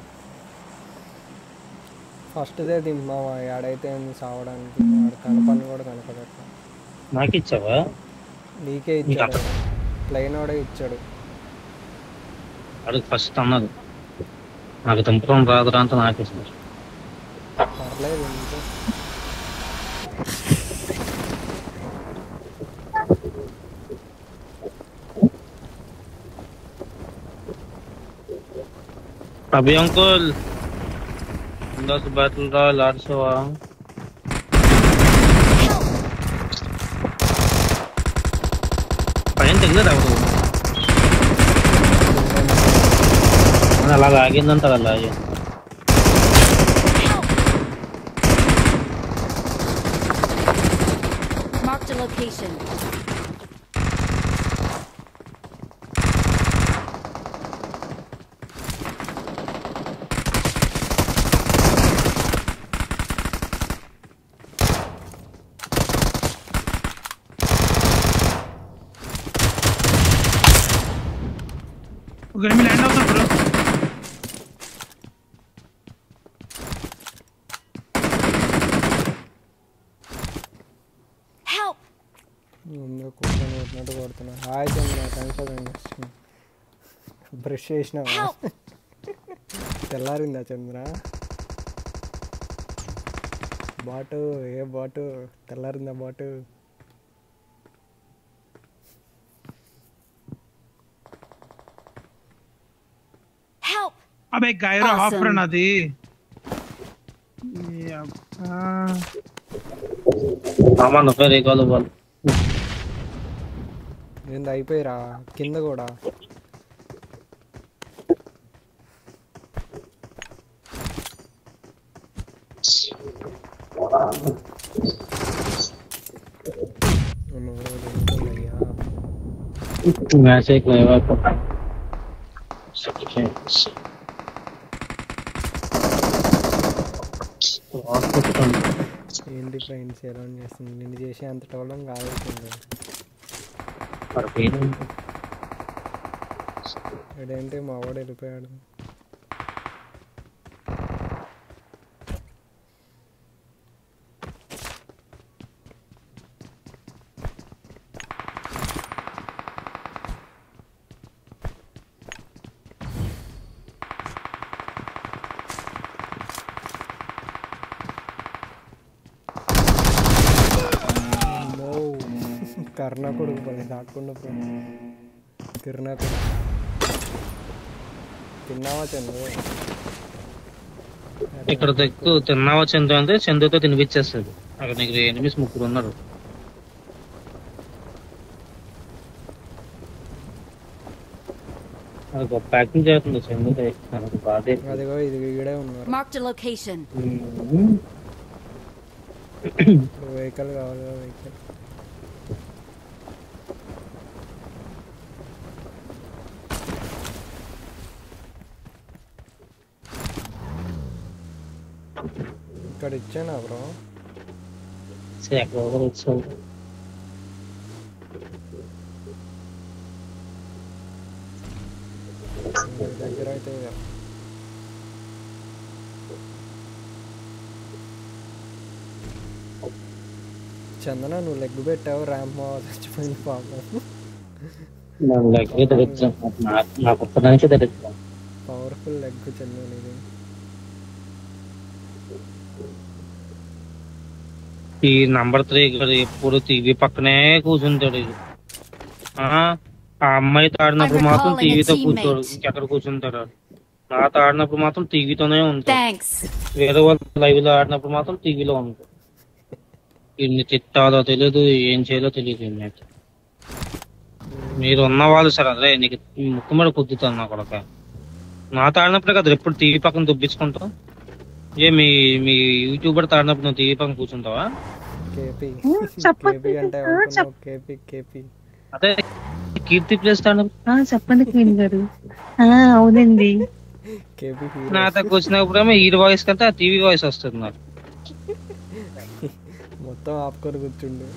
ఫస్ట్ దే దింపా ఏడైతే సావడానికి వాడు కనపని కూడా కనపడట్లా. నాకు ఇచ్చావా? నీకే ఇచ్చాడు, ప్లెయిన్ వాడే ఇచ్చాడు. అడుగు ఫస్ట్ అన్నది నాకు దింపడం రాదురా అంటే నాకు ఇస్తారు. పర్లేదు ఇంకో అభి అంకుల్ ఇందాక బ్యాటిల్ రా లాడ్సవా పైన తెగలేదు ఎవరు అలాగ ఆగిందంటారు అలా ఆగింది. Marked a location. ఓకే మీ ల్యాండ్ అవుతారు బ్రో. Help! ముందు కూర్చొని కొట్టినట్టు కొడుతున్నా. హాయ్ చంద్ర థ్యాంక్స్ బ్రష్ చేసినావా? తెల్లారిందా చంద్ర? బాటు ఏ బాటు తెల్లారిందా బాటు? అబే గైరో Awesome. హాఫ్ రన్ అది. అమ్మా నువ్వే రేగాలు వాళ్ళు ఏంది అయిపోయిరా కింద కూడా. మ్యాచ్ అయిపోయి ఏంటి ఫ్రెండ్స్ ఎలా చేస్తుంది? నిన్ను చేసే అంత టోలం కావాల్సింది. ఇదేంటి మా వాడు వెళ్ళిపోయాడు. కర్ణ కొడుకు పని దాక్కుండా కిరణా కొడుకు. తిన్నావా చంద్రు? ఇక్కడ దగ్గు తిన్నావా చందు అంటే చందుతో తినిపించేస్తుంది. అక్కడ నీకు ఎనిమిస్ ముగ్గురు ఉన్నారు. అది గొప్ప ప్యాకింగ్ చేస్తుంది చందుతో. నాకు బాధే. అదిగో ఇది వీడే ఉన్నారు. Marked a location. ఇప్పుడు వెహికల్ కావాలి వెహికల్. ఇక్కడ ఇచ్చానా బ్రో? ఎక్కడ వచ్చావు? దగ్గర అయితే చందన నువ్వు లెగ్ పెట్టావు, ర్యాంప్ చచ్చిపోయింది పాపం. పవర్ఫుల్ లెగ్ చందన ఇది. ఈ నంబర్ త్రీ ఎప్పుడు టీవీ పక్కనే కూర్చుంటాడు. ఆ అమ్మాయితో ఆడినప్పుడు I'm మాత్రం recalling a టీవీతో teammate. కూర్చోడు, ఇంకెక్కడ కూర్చుంటాడు. నాతో ఆడినప్పుడు మాత్రం టీవీతోనే ఉంటాడు. Thanks. వేరే వాళ్ళు లైవ్ లో ఆడినప్పుడు మాత్రం టీవీలో ఉంటాడు. ఇన్ని తిట్టాలో తెలియదు, ఏం చేయాలో తెలియదు. నాకు మీరు ఉన్న వాళ్ళు సార్ అదే నీకు ముక్కు మీద కుద్దుతాను నా కొడక. నాతో ఆడినప్పుడే కదా ఎప్పుడు టీవీ పక్కన దుబ్బించుకుంటావు. ఏ మీ మీ యూట్యూబర్ ఆడినప్పుడు నువ్వు టీవీ పక్కన కూర్చుంటావా? కేపీ చెప్పండి. కేపీ అంటే ఆ, అనుకున్నావు. కేపీ కేపీ అదే కీర్తి ప్లేస్ ఆడినప్పుడు ఆ, చెప్పండి క్వీన్ గారు. ఆ, అవునండి. కేపీ నాతో కూర్చున్నప్పుడేమో ఈ వాయిస్ కంటే ఆ టీవీ వాయిస్ వస్తుంది నాకు. మొత్తం ఆపుకొని కూర్చుండు.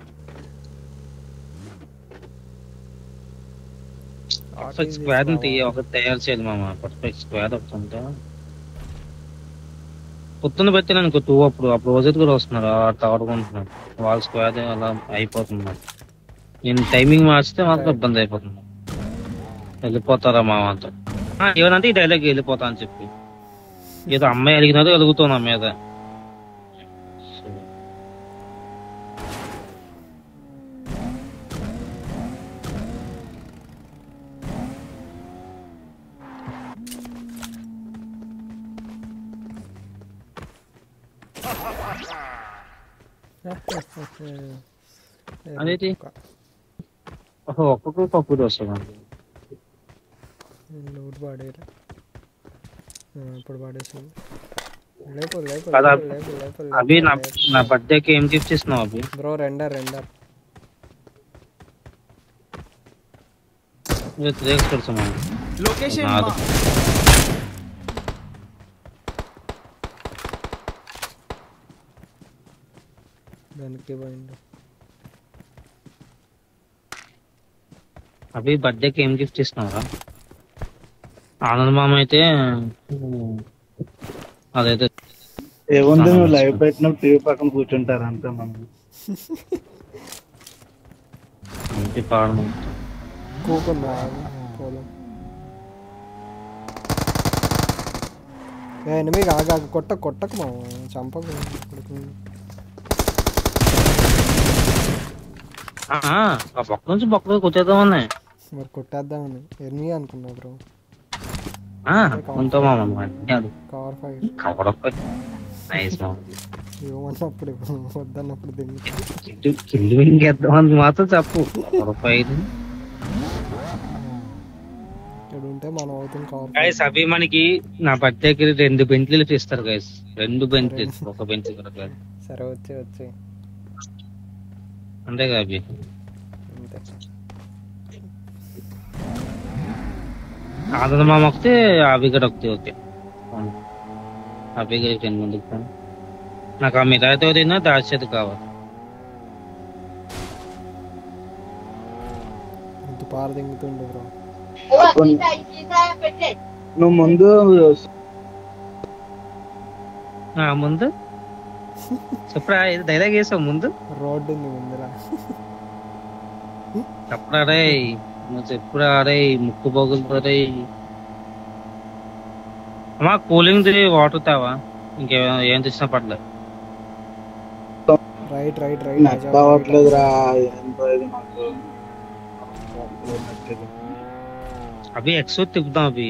పర్ఫెక్ట్ స్క్వాడ్ ఒకటి తయారు చేయాలి మామ. పర్ఫెక్ట్ స్క్వాడ్ ఒకటి ఉంటే పొద్దున్న పెట్టిన అనుకో టూ అప్పుడు అప్పుడు రోజు కూడా వస్తున్నారు అట్లా ఆడుకుంటున్నారు. వాళ్ళ స్క్వాడ్ అలా అయిపోతున్నారు. నేను టైమింగ్ మార్చితే మాత్రం ఇబ్బంది అయిపోతుంది. వెళ్ళిపోతారా మామ అంతా ఏమనంటే ఈ డైలాగ్ వెళ్ళిపోతా అని చెప్పి ఏదో అమ్మాయి అడిగినది అడుగుతున్నా మీద. అదేంటి ఒక్కొక్క పప్పు వస్తుంది. లోడ్ పాడేరా ఇప్పుడు పాడేసాను. లేపు లేపు కదా లేపు లేపు అభి నా నా బర్త్డేకి ఏం గిఫ్ట్ ఇస్తున్నావు అభి? బ్రో రెండర్ రెండర్ లొకేషన్ దానికి పోయిండు. అభి బర్త్డేకి ఏం గిఫ్ట్ ఇస్తున్నావురా? ఆనంద్ మామ అయితే అదైతే ఏముంది నువ్వు లైవ్ పెట్టినప్పుడు టీవీ పక్కన కూర్చుంటారు అంతే. మనం ఇంటి పాడము కూకుందా పోలం ఎనిమి ఆగా కొట్ట కొట్టకు మా చంపకు. ఆ పక్క నుంచి పక్కకు కొట్టేద్దామన్నా మరి కొట్టేద్దామని ఎనిమి అనుకున్నా బ్రో. ఉంటా మామ కవర్ ఫైర్ కవర్ నైస్ మామ. ఏమన్నప్పుడు వద్దన్నప్పుడు దీన్ని కిల్లు ఇంకేద్దామని మాత్రం చెప్పు. కవర్ ఫైర్ ఇక్కడ ఉంటే మనం అవుతుంది కవర్ గైస్. అవి మనకి నా బర్త్డేకి రెండు బెంచ్లు ఇస్తారు గైస్. రెండు బెంచ్లు, ఒక బెంచ్ కూడా కాదు. సరే వచ్చి వచ్చి అంతేగా అవి. అంతే ఆనంద మామ ఒకటి అవి కూడా ఒకటి. ఓకే అవి కూడా రెండు ముందుకు. నాకు ఆ మిరాయితో తిన్నా దాచేది కావాలి. ఇంత పార దింగుతుండు బ్రో. నువ్వు ముందు ముందు చెప్పరా డైలాగ్ వేసావు ముందు. రోడ్డు ఉంది ముందులా చెప్పరా రే నువ్వు చెప్పురా రే ముక్కు బొగులుతారే. అమ్మా కూలింగ్ వాటర్ తావా? ఇంకే ఏం తెచ్చినా పడలేదు. రైట్ రైట్ రైట్ అర్థం అవ్వట్లేదురా. ఏంటో ఇది నాకు అవి ఎక్స్ తిప్పుదాం. అవి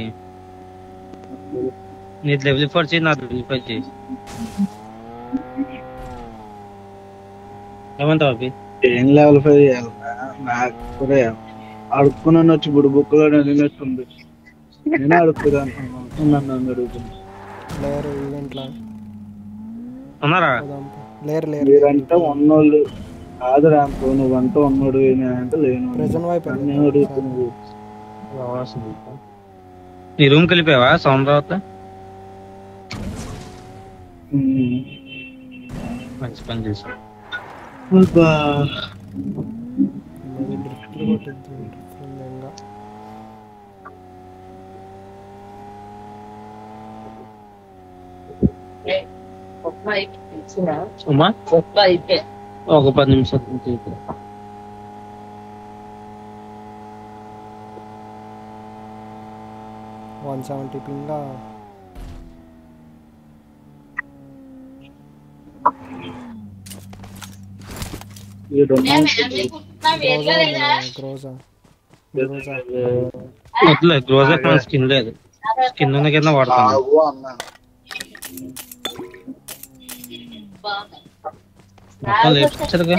నీ లెవెల్ ఫోర్ చేయి, నా లెవెల్ ఫైవ్ చేయి. ఏమంటావు అవి? ఏం లెవెల్ ఫైవ్ చేయాలరా? నాకు కూడా అడుక్కున్నాను వచ్చి బుడి బుక్కులో నిలినట్టుంది. నేను అడుక్కున్నాను నన్ను అడుగుతున్నా. లేరు ఈవెంట్లా ఉన్నారా? లేరు లేరు మీరంటే ఉన్నోళ్ళు కాదురా. అనుకో నువ్వంటే ఉన్నోడు అంటే లేను. ప్రెజెంట్ వైపు నేను అడుగుతున్నావు. నీ రూమ్ కలిపావా సౌండ్ రావత? మంచి పని చేసావు. ఒక పది నిమిషాలు వన్ సెవెంటీ పింగా గ్రోజా గురూజా వద్దులే గ్రోజర్ మన స్కిన్ లేదు, స్కిన్ ఉన్న కింద వాడతాను. ఆగు అన్నాను. మొత్తం లేపించారుగా.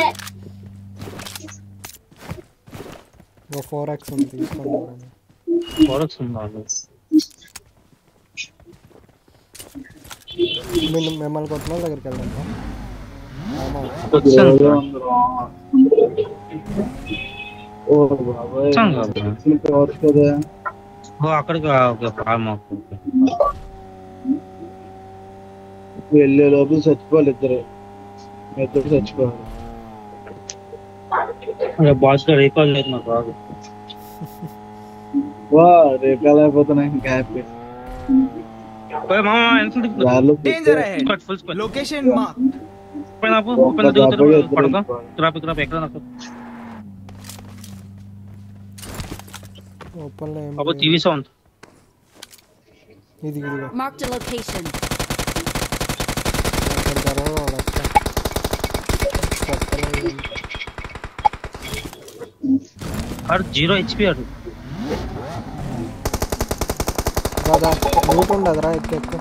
ఓ ఫోర్ ఎక్స్ ఉంది తీసుకోండి. ప్రోడక్ట్స్ ఉందా? మేము మిమ్మల్ని కొట్టిన వాళ్ళ దగ్గరికి వెళ్దాం. వచ్చాను ఏదో ఉందిరా. ఓ బాబాయ్ వచ్చాను కదా. అసలు కావచ్చు కదా. ఓ అక్కడికి ఓకే ఫార్మ్. వెళ్ళే లోపల చచ్చిపోవాలి ఇద్దరు, ఇద్దరు చచ్చిపోవాలి. బాస్ గా రీకాల్ లేదు నాకు రాదు. వా రేపు అయిపోతున్నాయి ఇంకా హ్యాపీ. ఓయ్ మామ ఎంత దారిలో Danger ahead. Squad full squad Location marked. పైన ఆపు పైన దిగుతారు పడదా ట్రాప్ ట్రాప్ ఎక్కడ నాకు ఓపెన్ లో ఏం అబ్బో లేదు. TV sound. ఇది ఇదిగో Marked a location. అక్కడ తర్వాత వాడొస్తా. కొత్తలో ఏం- ఆడు జీరో హెచ్పి ఆడు. రాదా రూట్ ఉండదురా ఎక్కువ ఎక్కువ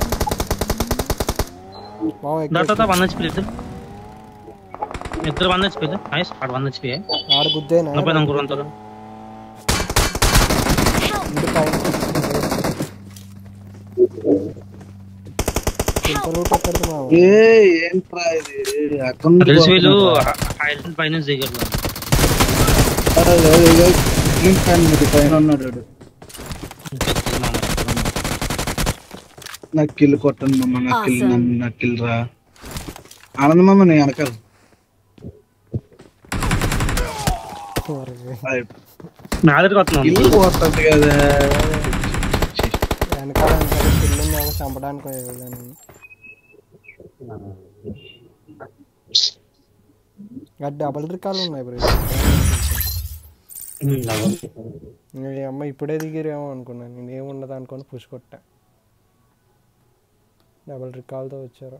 మావ ఎక్కువ దాంట్లో వన్ హెచ్పి లేదు, ఇద్దరు వన్ హెచ్పి నైస్. ఆడు వన్ హెచ్పి ఆడ గుద్దేనా నా పైన ఇంకోరు అంటారు. ఇంటి పైన ఇంత రూట్ ఎక్కడికి మావ ఏ ఏంట్రా ఇది అకౌంట్ తెలిసి వీళ్ళు ఐలాండ్ పైన దిగరు. పైన ఉన్నాడు వాడు. నాకు కిల్ కొట్టండి మమ్మ, నాకు కిల్ Awesome. నన్ను నాకు కిల్ రా. ఆనందమమ్మ నేను వెనకాల నా దగ్గరికి వస్తున్నాను. కిల్ కొట్టదు కదా. వెనకాల వెనకాల పిల్లలు మేము చంపడానికి పోయేదాన్ని. అది డబల్ రికాలు ఉన్నాయి బ్రో. ఈ అమ్మ ఇప్పుడే దిగిరేమో అనుకున్నాను నేను, ఏముండదు అనుకుని పుష్ కొట్టా. డబల్ రికాల్తో వచ్చారు.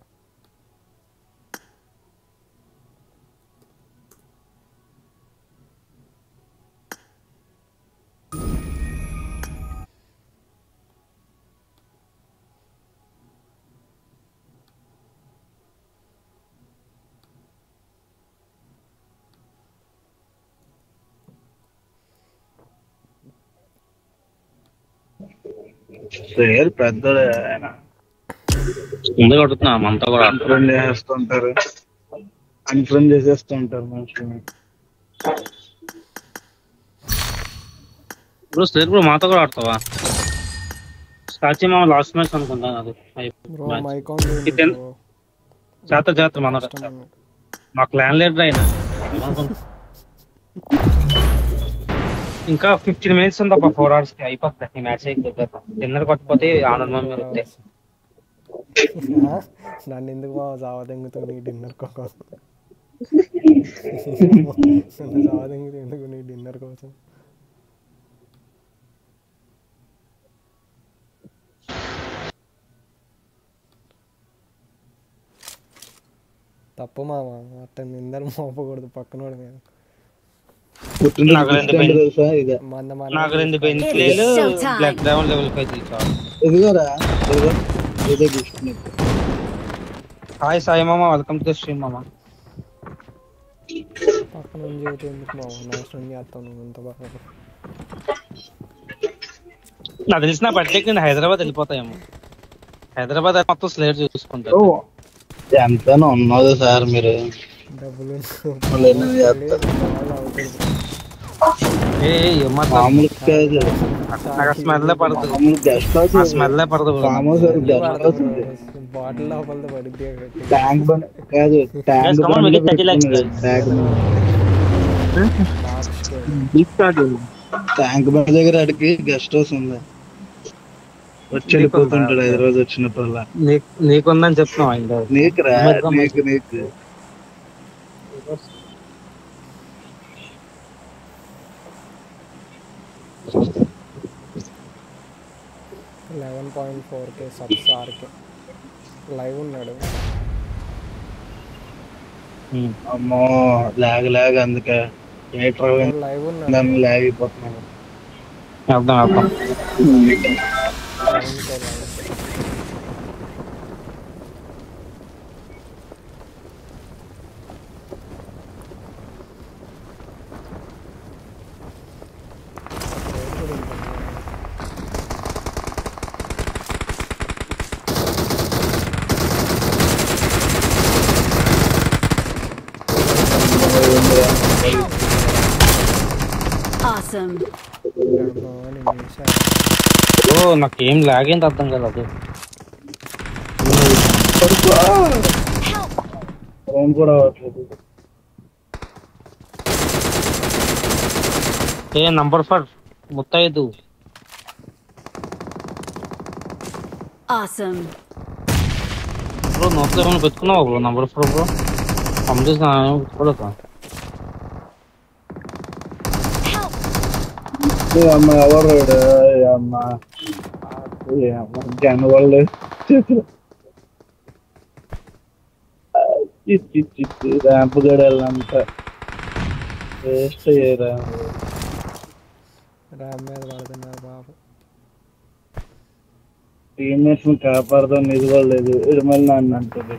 పేరు పెద్దోడే ఆయన. ముందే కొడుతున్నా మనతో కూడా. అన్ఫ్రెండ్ చేసేస్తుంటారు, అన్ఫ్రెండ్ చేసేస్తుంటారు మనుషులు. ఇప్పుడు స్లేట్ కూడా మాతో కూడా ఆడతావా? స్టాచి మా లాస్ట్ మ్యాచ్ అనుకుంటాను అది. బ్రో మైక్ ఆన్ చేయండి ఇది ఎంత- బ్రో. జాతర జాతర మన కష్టం. మాకు ల్యాండ్ లీడర్ అయినా ఇంకా ఫిఫ్టీన్ మినిట్స్ ఉంది ఒక ఫోర్ అవర్స్ కి అయిపోతుంది ఈ మ్యాచ్ అయిపోతుంది. డిన్నర్ కొట్టకపోతే ఆనందం మీరు ఆ? నన్ను ఎందుకు బావ జావదెంగుతూ నీ డిన్నర్ కోసం? నన్ను జావదెంగుతూ ఎందుకు నీ డిన్నర్ కోసం? తప్పు మామ, అట్ట నిందలు మోపకూడదు పక్కనోడి మీద. నాకు రెండు పెన్ తెలుసా ఇదే మంద మన నాకు రెండు పెన్సిల్ బ్లాక్ డౌన్ లెవెల్ ఫైవ్ తీసుకోవాలి. ఎదుగోరా ఎదుగో ఇదే గిఫ్ట్ నీకు. హాయ్ సాయి మామ, వెల్కమ్ టు ద స్ట్రీమ్ మామ. పక్కన జీవితం ఎందుకు మామ, నాశనం చేస్తాను నువ్వు ఇంత బాగా. నాకు తెలిసిన బర్త్డేకి నేను హైదరాబాద్ వెళ్ళిపోతాయేమో. హైదరాబాద్ మొత్తం స్లేట్ చూసుకుంటారు. ఎంతనో ఉన్నది సార్ మీరు. డబ్బులు మళ్ళీ ఎన్ని చేస్తారు? ఏ ఏమన్నా మామూలు కాదు, నాకు స్మెల్ పడుతుంది, మామూలు గెస్ట్ హౌస్. ఆ స్మెల్ పడదు. మామూలు సార్ గెస్ట్ హౌస్ ఉంది. బాటిల్ లోపల పడితే ట్యాంక్ బండ్ కాదు, ట్యాంక్ Guys, come on, బండ్ we get thirty lakhs, guys. Tank tank బండ్ దగ్గర అడిగి గెస్ట్ హౌస్ ఉంది. వచ్చి వెళ్ళిపోతుంటాడు ఐదు రోజు వచ్చినప్పుడల్లా. నీకు నీకుందని చెప్తున్నావు ఆయన. నీకు రా నీకు నీకు eleven point four K subs RK live ఉన్నాడు. అమ్మో లాగ్ లాగ్ అందుకే లైవ్ ఉన్నా నన్ను లాగిపోతున్నాను. వెళ్దాం వెళ్దాం. Awesome. ఓ నాకేం లాగేంటి అర్థం కదా అది. ఫోన్ కూడా అవ్వట్లేదు. ఏ నంబర్ ఫర్ ముత్తైదు. Awesome. బ్రో నోట్లో ఏమైనా పెట్టుకున్నావా బ్రో నంబర్ ఫోర్ బ్రో? పంపిస్తున్నా పెట్టుకోలేక. అమ్మ ఎవరు అమ్మ జన వాళ్ళు ర్యాంప్ గడంత వేస్ట్ అయ్యారా ర్యామ్ మీద పడుతున్నారు బాబు. టీమ్మేట్స్ ని కాపాడదాం ఇది కూడా లేదు. ఇది మళ్ళీ నన్ను అంటుంది.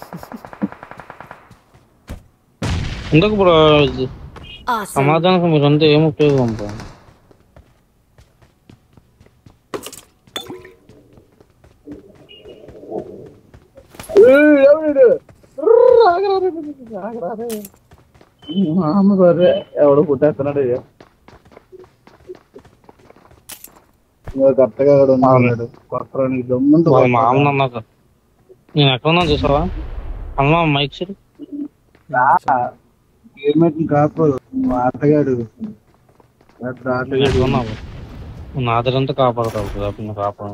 ఎందుకు బ్రో Awesome. సమాధానం మీరంతా ఏం ఉపయోగం బ్రో? మామ బర్రె ఎవడో పుట్టేస్తున్నాడు. కరెక్ట్గా కూడా ఉన్నాడు. కొట్టడానికి దమ్ముంటూ వాళ్ళ మామూలు అన్నాక నేను ఎక్కడ ఉన్నా చూసావా అమ్మా మైక్ సరి గేమెట్ కాపాడు ఆటగాడు ఆటగాడు ఉన్నావు నా దగ్గరంతా కాపాడతావు కదా నువ్వు కాపాడు.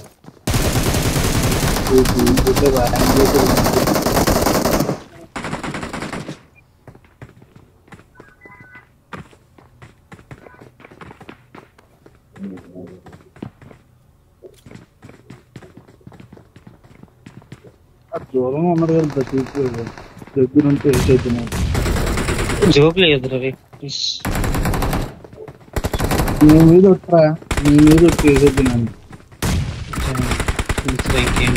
దూరం ఉన్నది కదా చూపు దగ్గర ఉంటే వేసేద్దున్నాను. జోక్ లేదు రవి నీ మీద వచ్చా నీ మీద వచ్చి వేసేద్దున్నాను. ఇంకేం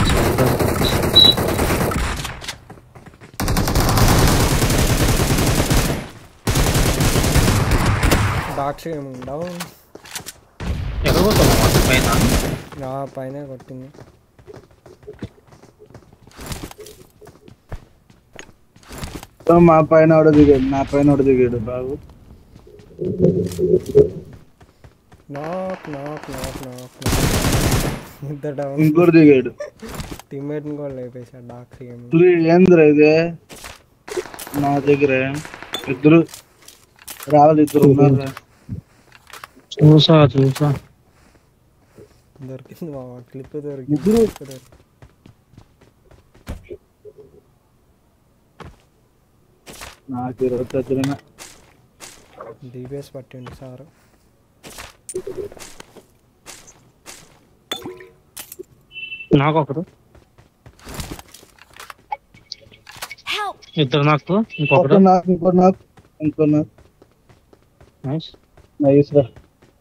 డాక్స్ ఏముండవు ఎక్కడ పోతావు పైన పైన కొట్టింది. మా పైన ఆడ దిగాడు నా పైన ఆడ దిగాడు బాబు. నాక్ నాక్ నాక్ నాక్ ఇద్దరు డౌన్. ఇంకోటి దిగాడు. టీమ్మేట్ ని కూడా లేపేశాడు డాక్స్ ఏమి. ఏంద్రా ఇదే నా దగ్గర ఇద్దరు రావాలి. ఇద్దరు ఉన్నారు. చూసా చూసా దొరికింది మా క్లిప్ దొరికింది. నాకు ఇరవై దగ్గర డిబిఎస్ పట్టిండు సారు. నాకు ఒకరు ఇద్దరు నాకు ఇంకొకరు నాకు ఇంకో నాకు ఇంకో నాకు నైస్ నైస్ రా.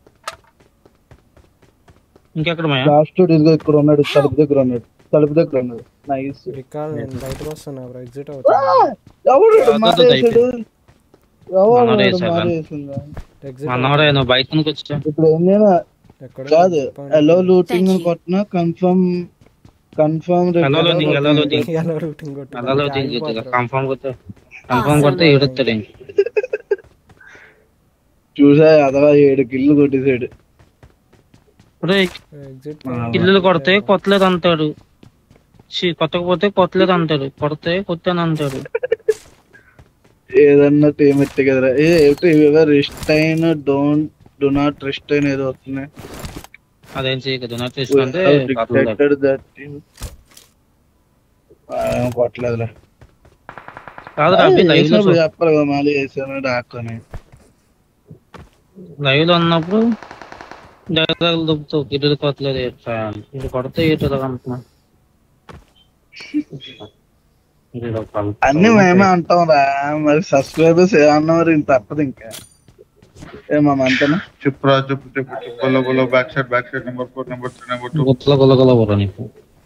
ఇంకెక్కడ మాయా లాస్ట్ ఇదిగో ఇక్కడ ఉన్నాడు. తలుపు దగ్గర ఉన్నాడు. తలుపు దగ్గర ఉన్నాడు. నైస్ రికాల్ నేను బయటకు వస్తున్నా బ్రో. ఎగ్జిట్ అవుతా. ఎవడు మారేసాడు? ఎవడు మారేసాడు? మారేసిందా? మనోడే నువ్వు బయట నుంచి వచ్చా ఇప్పుడు ఏమైనా కాదు. హలో లూటింగ్ కొట్టినా confirm confirm hello loading hello loading hello routing కొట్టు. హలో లోడింగ్ కన్ఫర్మ్ కొట్టే కన్ఫర్మ్ కొడితే ఏడుస్తాడు. చూసా అదవా ఏడు కిల్లు కొట్టేసాడు. ఎగ్జిట్ కిల్లులు కొడితే కొట్టలేదు అంటాడు. కొట్టకపోతే కొట్టలేదు అంటాడు. కొడితే కొట్టాను అంటాడు. ఏదన్నా టీమ్ ఎత్తే కదరా. ఏ రిస్టైన్ డోంట్ డు నాట్ రిస్టైన్ ఏదో వస్తున్నాయి. అదేం చేయదు నాట్ రిస్ట్ అంటే కొట్టలేదురా. కాదురా లైవ్ లో చెప్పాలి కదా మళ్ళీ వేసాను డాక్ని. లైవ్ లో ఉన్నప్పుడు డైలాగ్ దొబ్బుతావు. కిల్లులు కొట్టలేదు ఇది కొడితే ఏదో అంటున్నా. అన్ని మేమే అంటాం రా, మరి సబ్స్క్రైబర్స్ ఏమన్నారు ఇంత తప్పదు ఇంకా ఏమా అంతనా. చెప్పురా చెప్పు చెప్పు చెప్పు గొల్ల గొల్ల back side back side number four number three number two గుత్తల గొల్ల గొల్ల బుర్ర నీకు.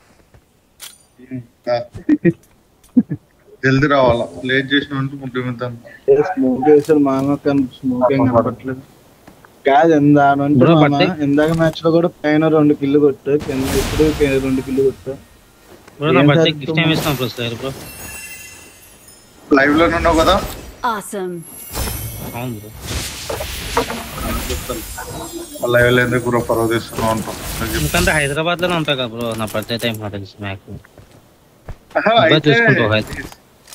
జల్దీ రావాలా, లేట్ చేసినంటే ముట్టి మీద స్మోక్ చేసాడు మామ, కానీ స్మోక్ ఏం కనపట్లేదు. కాదు ఎందా నుంచి బ్రో మామ, బర్త్డే ఇందాక మ్యాచ్ లో కూడా పైన రెండు కిల్లు కొట్టు, కింద ఇప్పుడు కి- రెండు కిల్లు కొట్టు. బ్రో నా ఏం బర్త్డే సార్ గిఫ్ట్ ఏమి ఇస్తాం బ్రో సార్ బ్రో. లైవ్ లోనే ఉన్నావు కదా. Awesome. అవును బ్రో. లైవ్ లో ఎందుకు బ్రో పర్వ తీస్తున్నావు అంటాం. ఎందుకంటే హైదరాబాద్ లోనే ఉంటా కదా బ్రో, నా బర్త్డే టైం నాకు తెలుసు మ్యాక్సిమం. ఆహా, బాగా అయితే చూసుకుంటావు హైదరాబాద్.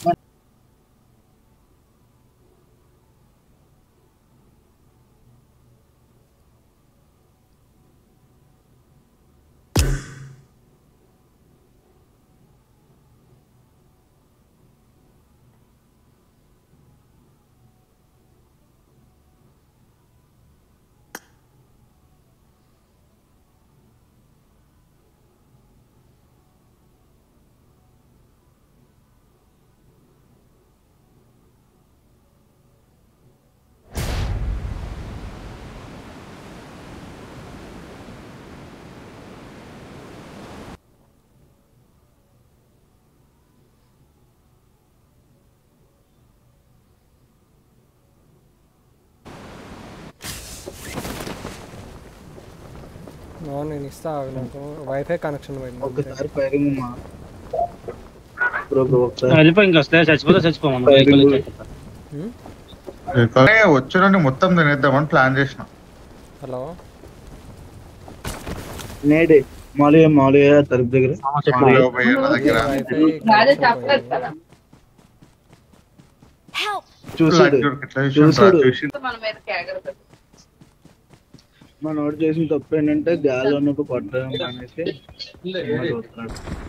నో నేను ఇస్తా ఆగు, నాకు వైఫై కనెక్షన్ పోయింది అంతే. ఒకసారి ఫైరింగ్ మా బ్రో బ్రో ఒకసారి వెళ్ళిపో ఇంకా వస్తే చచ్చిపోతే చచ్చిపో మనం Firing వెహికల్ కూడా. ఇచ్చేస్తాం. హ్మ్? కానీ వచ్చాడని మొత్తం తినేద్దామని ప్లాన్ చేసిన. హలో నేడే మాలి మాలి తలుపు దగ్గర ఆ, చెప్పు. మామూలుగా పోయి నా దగ్గర వైఫై కనెక్షన్ పోయింది. Help! చూసాడు ఎట్లా చూసాడు చూసాడు. చూసి మన వాడు చేసిన తప్పు ఏంటంటే గాలి ఉన్నప్పుడు కొట్టడం అనేసి